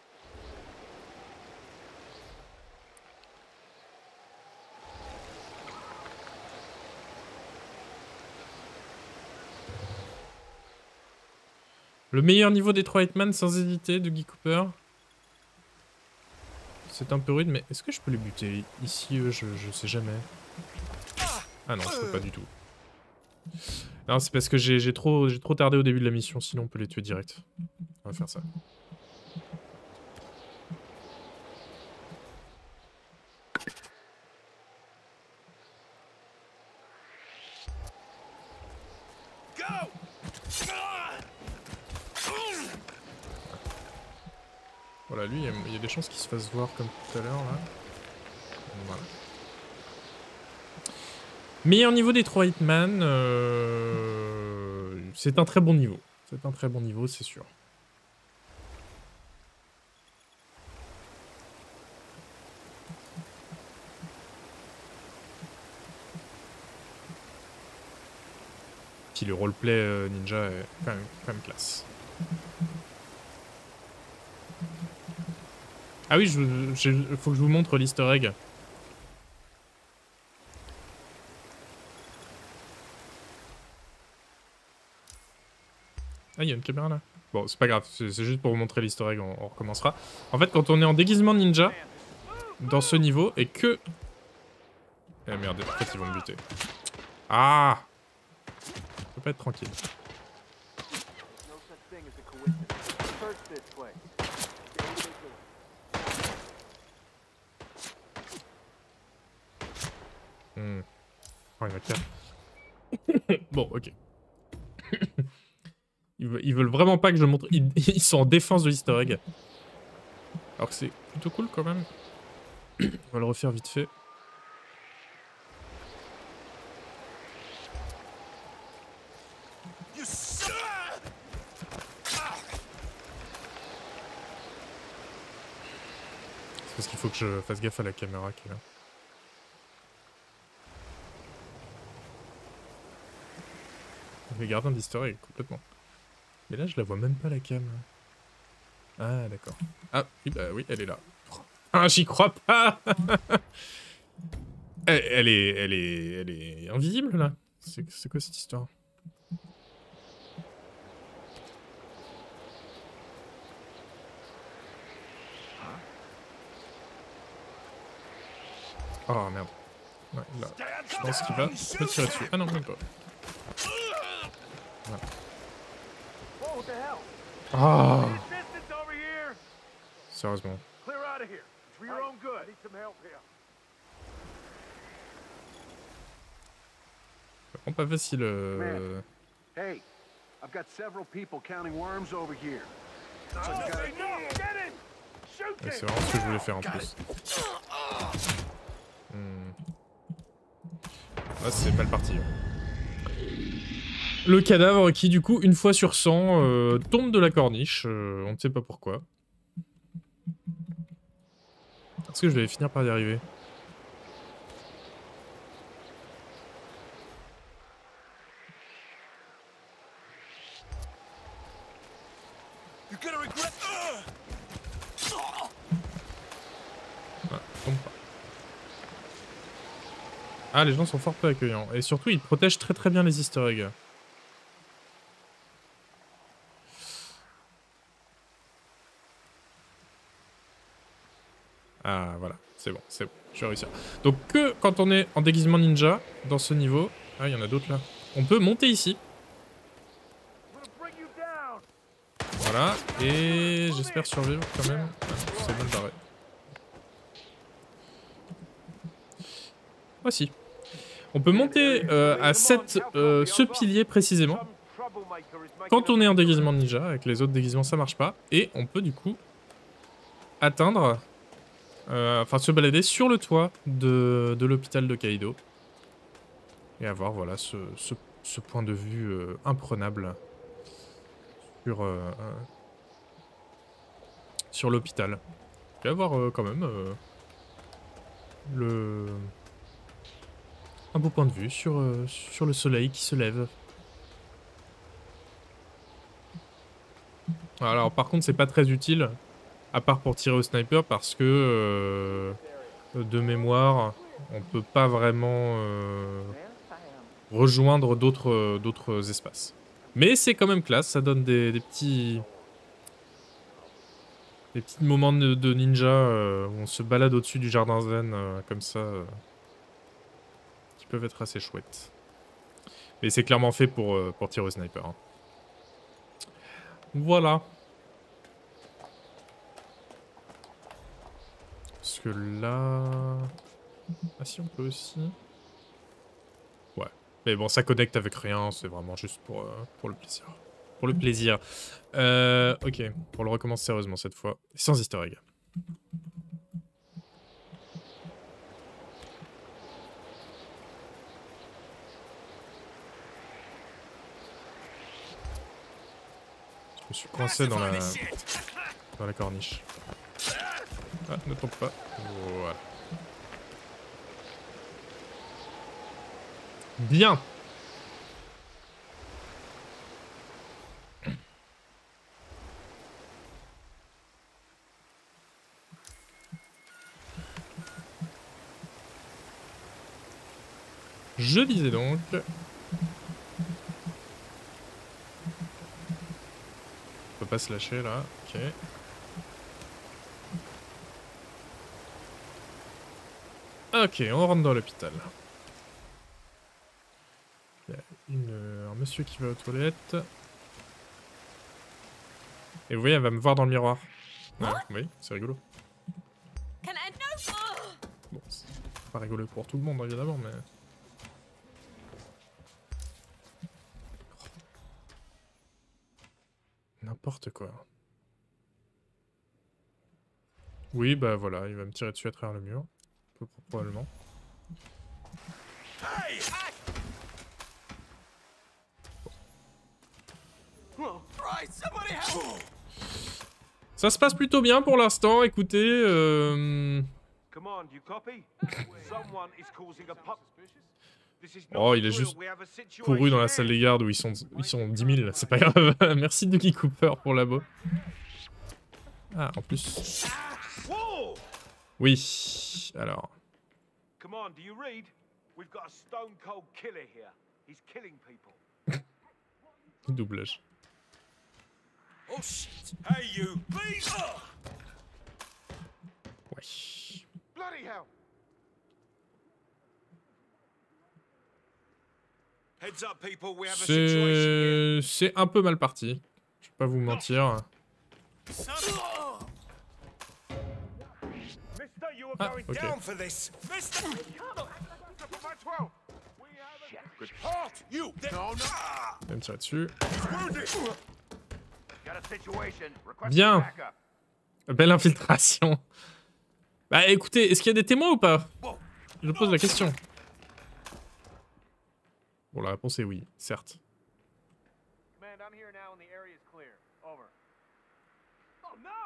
Le meilleur niveau des 3 Hitman sans hésiter de Guy Cooper. C'est un peu rude, mais est-ce que je peux les buter ici? Je sais jamais. Ah non, je peux pas du tout. Non, c'est parce que j'ai trop tardé au début de la mission, sinon on peut les tuer direct. On va faire ça. Voilà, lui, il y a des chances qu'il se fasse voir comme tout à l'heure, là. Voilà. Meilleur niveau des 3 Hitman, c'est un très bon niveau. C'est un très bon niveau, c'est sûr. si le roleplay ninja est quand même classe. Ah oui, faut que je vous montre l'easter egg. Ah, il y a une caméra là. Bon, c'est pas grave, c'est juste pour vous montrer l'easter egg, on recommencera. En fait, quand on est en déguisement ninja, dans ce niveau, et que... Eh merde, en fait, ils vont me buter. Ah! Je peux pas être tranquille. Oh, il y en a 4. Bon, ok. Ils veulent vraiment pas que je montre... Ils sont en défense de l'easter egg. Alors que c'est plutôt cool quand même. On va le refaire vite fait. C'est parce qu'il faut que je fasse gaffe à la caméra qui est là. Les gardiens d'easter egg, complètement. Mais là, je la vois même pas la cam. Ah, d'accord. Ah, oui, bah oui, elle est là. Ah, j'y crois pas. elle est invisible, là. C'est quoi cette histoire? Oh, merde. Ouais, là. Je pense qu'il va me tirer dessus. Ah non, même pas. Voilà. Ah. Sérieusement. C'est vraiment pas facile. Hey, I've got several people counting worms over here. Ouais, c'est vraiment ce que je voulais faire en plus. Là, c'est mal parti. Le cadavre qui, du coup, une fois sur 100, tombe de la corniche. On ne sait pas pourquoi. Est-ce que je vais finir par y arriver? Ah, tombe pas. Ah, les gens sont fort peu accueillants. Et surtout, ils protègent très très bien les easter eggs. Ah, voilà. C'est bon, je vais réussir. Donc, que quand on est en déguisement ninja, dans ce niveau... Ah, il y en a d'autres là. On peut monter ici. Voilà. Et j'espère survivre quand même. Ah, c'est mal barré. Voici. On peut monter à ce pilier précisément. Quand on est en déguisement ninja, avec les autres déguisements ça marche pas. Et on peut du coup atteindre, enfin se balader sur le toit de l'hôpital de Kaido. Et avoir voilà ce point de vue imprenable sur l'hôpital. Et avoir quand même un beau point de vue sur le soleil qui se lève. Alors par contre c'est pas très utile, à part pour tirer au sniper, parce que de mémoire on peut pas vraiment rejoindre d'autres espaces. Mais c'est quand même classe, ça donne des petits moments de ninja où on se balade au-dessus du jardin zen comme ça. Qui peuvent être assez chouettes. Mais c'est clairement fait pour tirer au sniper. Hein. Voilà. Parce que là... Ah si, on peut aussi... Ouais. Mais bon, ça connecte avec rien, c'est vraiment juste pour le plaisir. Pour le plaisir. Ok, on le recommence sérieusement cette fois. Sans easter egg. Je me suis coincé dans la corniche. Ah, ne tombe pas. Voilà. Bien. Je disais donc... On peut pas se lâcher là, ok. Ok, on rentre dans l'hôpital. Il y a un monsieur qui va aux toilettes. Et vous voyez, elle va me voir dans le miroir. Ouais, oui, c'est rigolo. Bon, c'est pas rigolo pour tout le monde évidemment, mais... N'importe quoi. Oui, bah voilà, il va me tirer dessus à travers le mur. Probablement. Ça se passe plutôt bien pour l'instant, écoutez. Command, you copy? Someone is causing a pop. This is Oh, not il a a drill. juste We have a couru dans la situation salle here. des gardes où ils sont 10 000, c'est pas grave. Merci Dougie Cooper pour l'abo. Ah, en plus. Whoa! Oui, alors. Command, do you read? We've got a stone cold killer here. He's killing people. Doublage. Oh shit! Hey you! Please! Ouais. Bloody hell! Heads up, people. We have a situation here. C'est un peu mal parti. Je vais pas vous mentir. Mister, you are Ah, going ok. down for this. Mister! You! No, no! Je vais me tirer dessus. Got a situation. Request Bien. backup. Belle infiltration. Bah écoutez, est-ce qu'il y a des témoins ou pas? Je pose la question. Bon, la réponse est oui, certes. Command, I'm here now and the area is clear. Over. Oh no!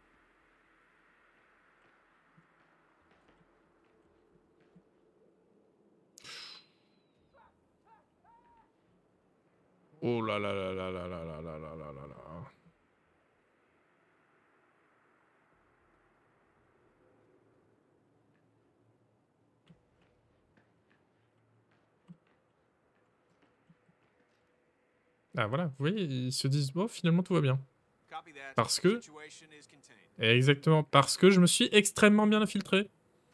Oh là là là là là là là là là là là là. Ah voilà, vous voyez, ils se disent, bon, finalement tout va bien. Parce que... Exactement, parce que je me suis extrêmement bien infiltré.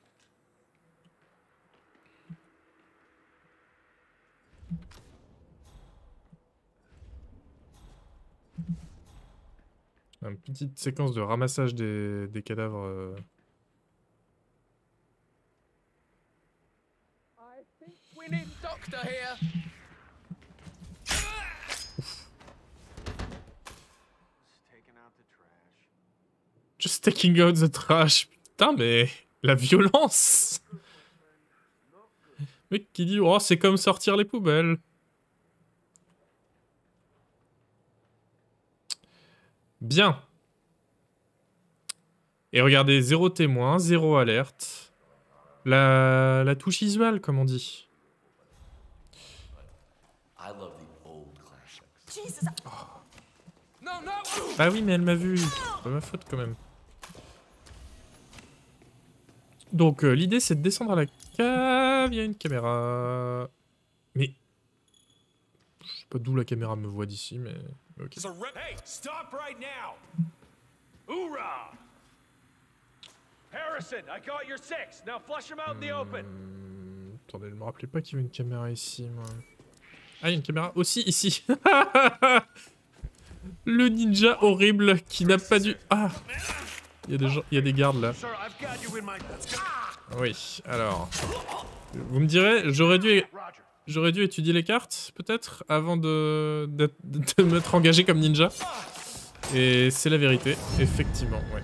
Une petite séquence de ramassage des cadavres. We need a doctor here. Just taking out the trash. Putain, mais la violence. Mec qui dit, oh, c'est comme sortir les poubelles. Bien. Et regardez, 0 témoin, 0 alerte. La touche visuelle, comme on dit. Ah oui, mais elle m'a vu. C'est pas ma faute quand même. Donc, l'idée, c'est de descendre à la cave. Il y a une caméra. Mais... Je sais pas d'où la caméra me voit d'ici, mais... Ok. Hey, stop right now! Hoorah! Harrison, I got your six. Now flush him out in the open. Attendez, je me rappelais pas qu'il y avait une caméra ici, moi. Ah, il y a une caméra aussi ici. Le ninja horrible qui n'a pas dû... Ah! Il y a des gens, il y a des gardes là. Oui, alors... Vous me direz, j'aurais dû étudier les cartes, peut-être, avant de m'être engagé comme ninja. Et c'est la vérité, effectivement, ouais.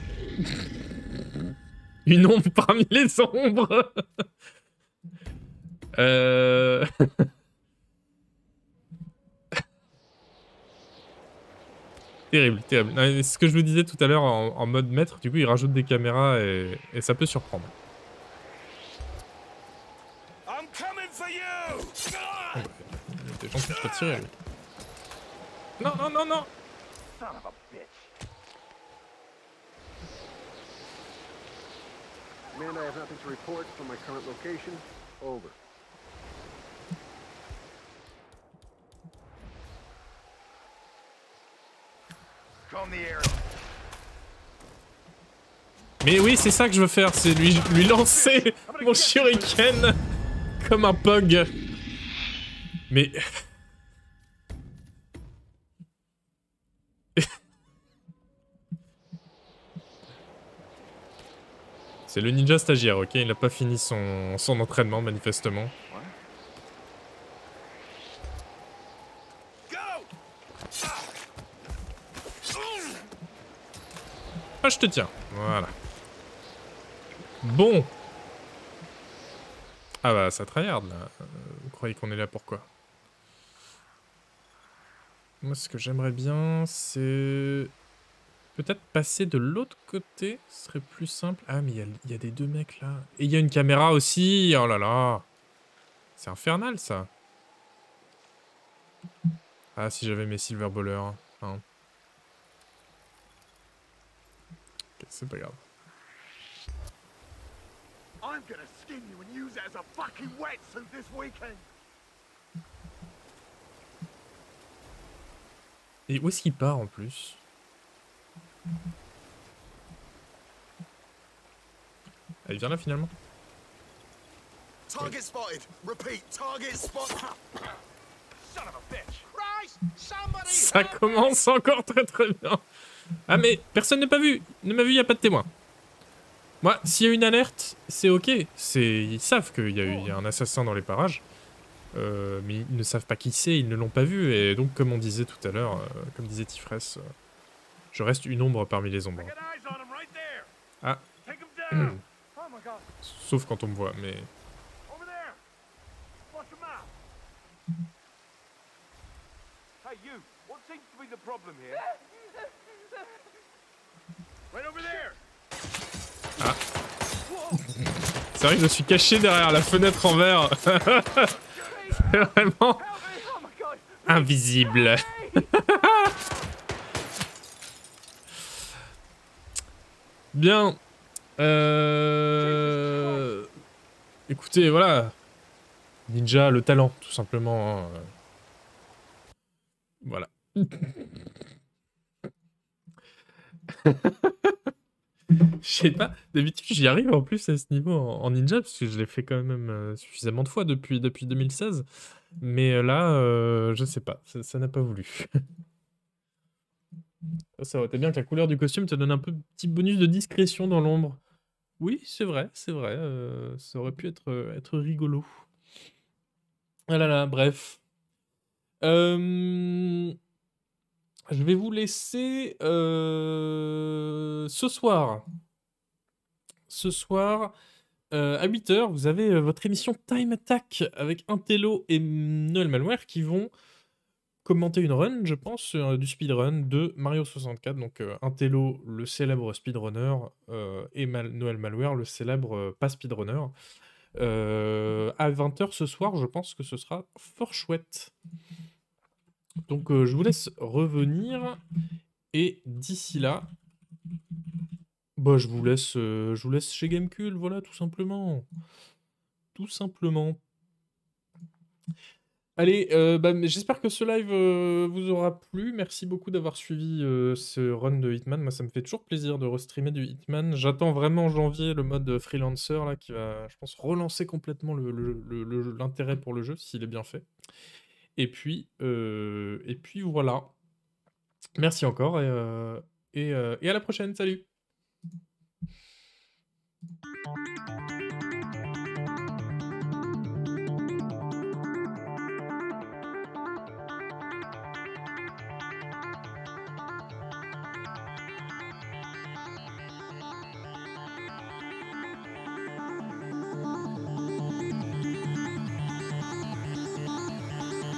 Une ombre parmi les ombres. Terrible, terrible. C'est ce que je vous disais tout à l'heure en mode maître, du coup il rajoute des caméras et ça peut surprendre. I'm coming for you. Il y a des gens qui peuvent tirer. Non, non, non, non. Son of a bitch. Command, I have nothing to report from my current location. Over. Mais oui, c'est ça que je veux faire, c'est lui lancer mon shuriken comme un pug. Mais... C'est le ninja stagiaire, ok? Il n'a pas fini son entraînement, manifestement. Ah, je te tiens. Voilà. Bon. Ah bah, ça tryhard, là. Vous croyez qu'on est là pour quoi? Moi, ce que j'aimerais bien, c'est... peut-être passer de l'autre côté, ce serait plus simple. Ah, mais il y a des deux mecs, là. Et il y a une caméra aussi. Oh là là. C'est infernal, ça. Ah, si j'avais mes silver ballers. Hein. Ok, c'est pas grave. I'm gonna skin you and use it as a fucking wetsuit this weekend. Et où est-ce qu'il part, en plus? Ah, il vient là, finalement? Target spotted. Repeat, target spotted. Son of a bitch. Christ, somebody Ça help me. commence encore très très bien. Ah mais personne n'a pas vu, ne m'a vu, il n'y a pas de témoin. Moi, s'il y a une alerte, c'est ok. Ils savent qu'il y a un assassin dans les parages. Mais ils ne savent pas qui c'est, ils ne l'ont pas vu. Et donc, comme on disait tout à l'heure, comme disait Tifress, je reste une ombre parmi les ombres. Get eyes on him right there. Ah, Take him down. Oh my god. sauf quand on me voit, mais... Over there. Watch him out. Hey you, what seems to be the problem here? Right over there. Ah. C'est vrai que je suis caché derrière la fenêtre en verre. C'est vraiment Oh my god. invisible. Bien. Écoutez, voilà. Ninja, le talent, tout simplement. Hein. Voilà. Je sais pas, d'habitude j'y arrive en plus à ce niveau en ninja, parce que je l'ai fait quand même suffisamment de fois depuis 2016. Mais là, je sais pas, ça n'a pas voulu. Ça aurait été bien que la couleur du costume te donne un peu petit bonus de discrétion dans l'ombre. Oui, c'est vrai, ça aurait pu être rigolo. Ah là là, bref. Je vais vous laisser ce soir. Ce soir, à 8 h, vous avez votre émission Time Attack avec Intello et Noël Malware qui vont commenter une run, je pense, du speedrun de Mario 64. Donc Intello, le célèbre speedrunner, et Noël Malware, le célèbre pas speedrunner. À 20 h ce soir, je pense que ce sera fort chouette. Donc je vous laisse revenir et d'ici là, bah je vous laisse chez Gamecube, voilà, tout simplement. Tout simplement. Allez, bah, j'espère que ce live vous aura plu. Merci beaucoup d'avoir suivi ce run de Hitman. Moi, ça me fait toujours plaisir de restreamer du Hitman. J'attends vraiment en janvier le mode freelancer là, qui va, je pense, relancer complètement l'intérêt pour le jeu, s'il est bien fait. Et puis voilà. Merci encore et à la prochaine. Salut!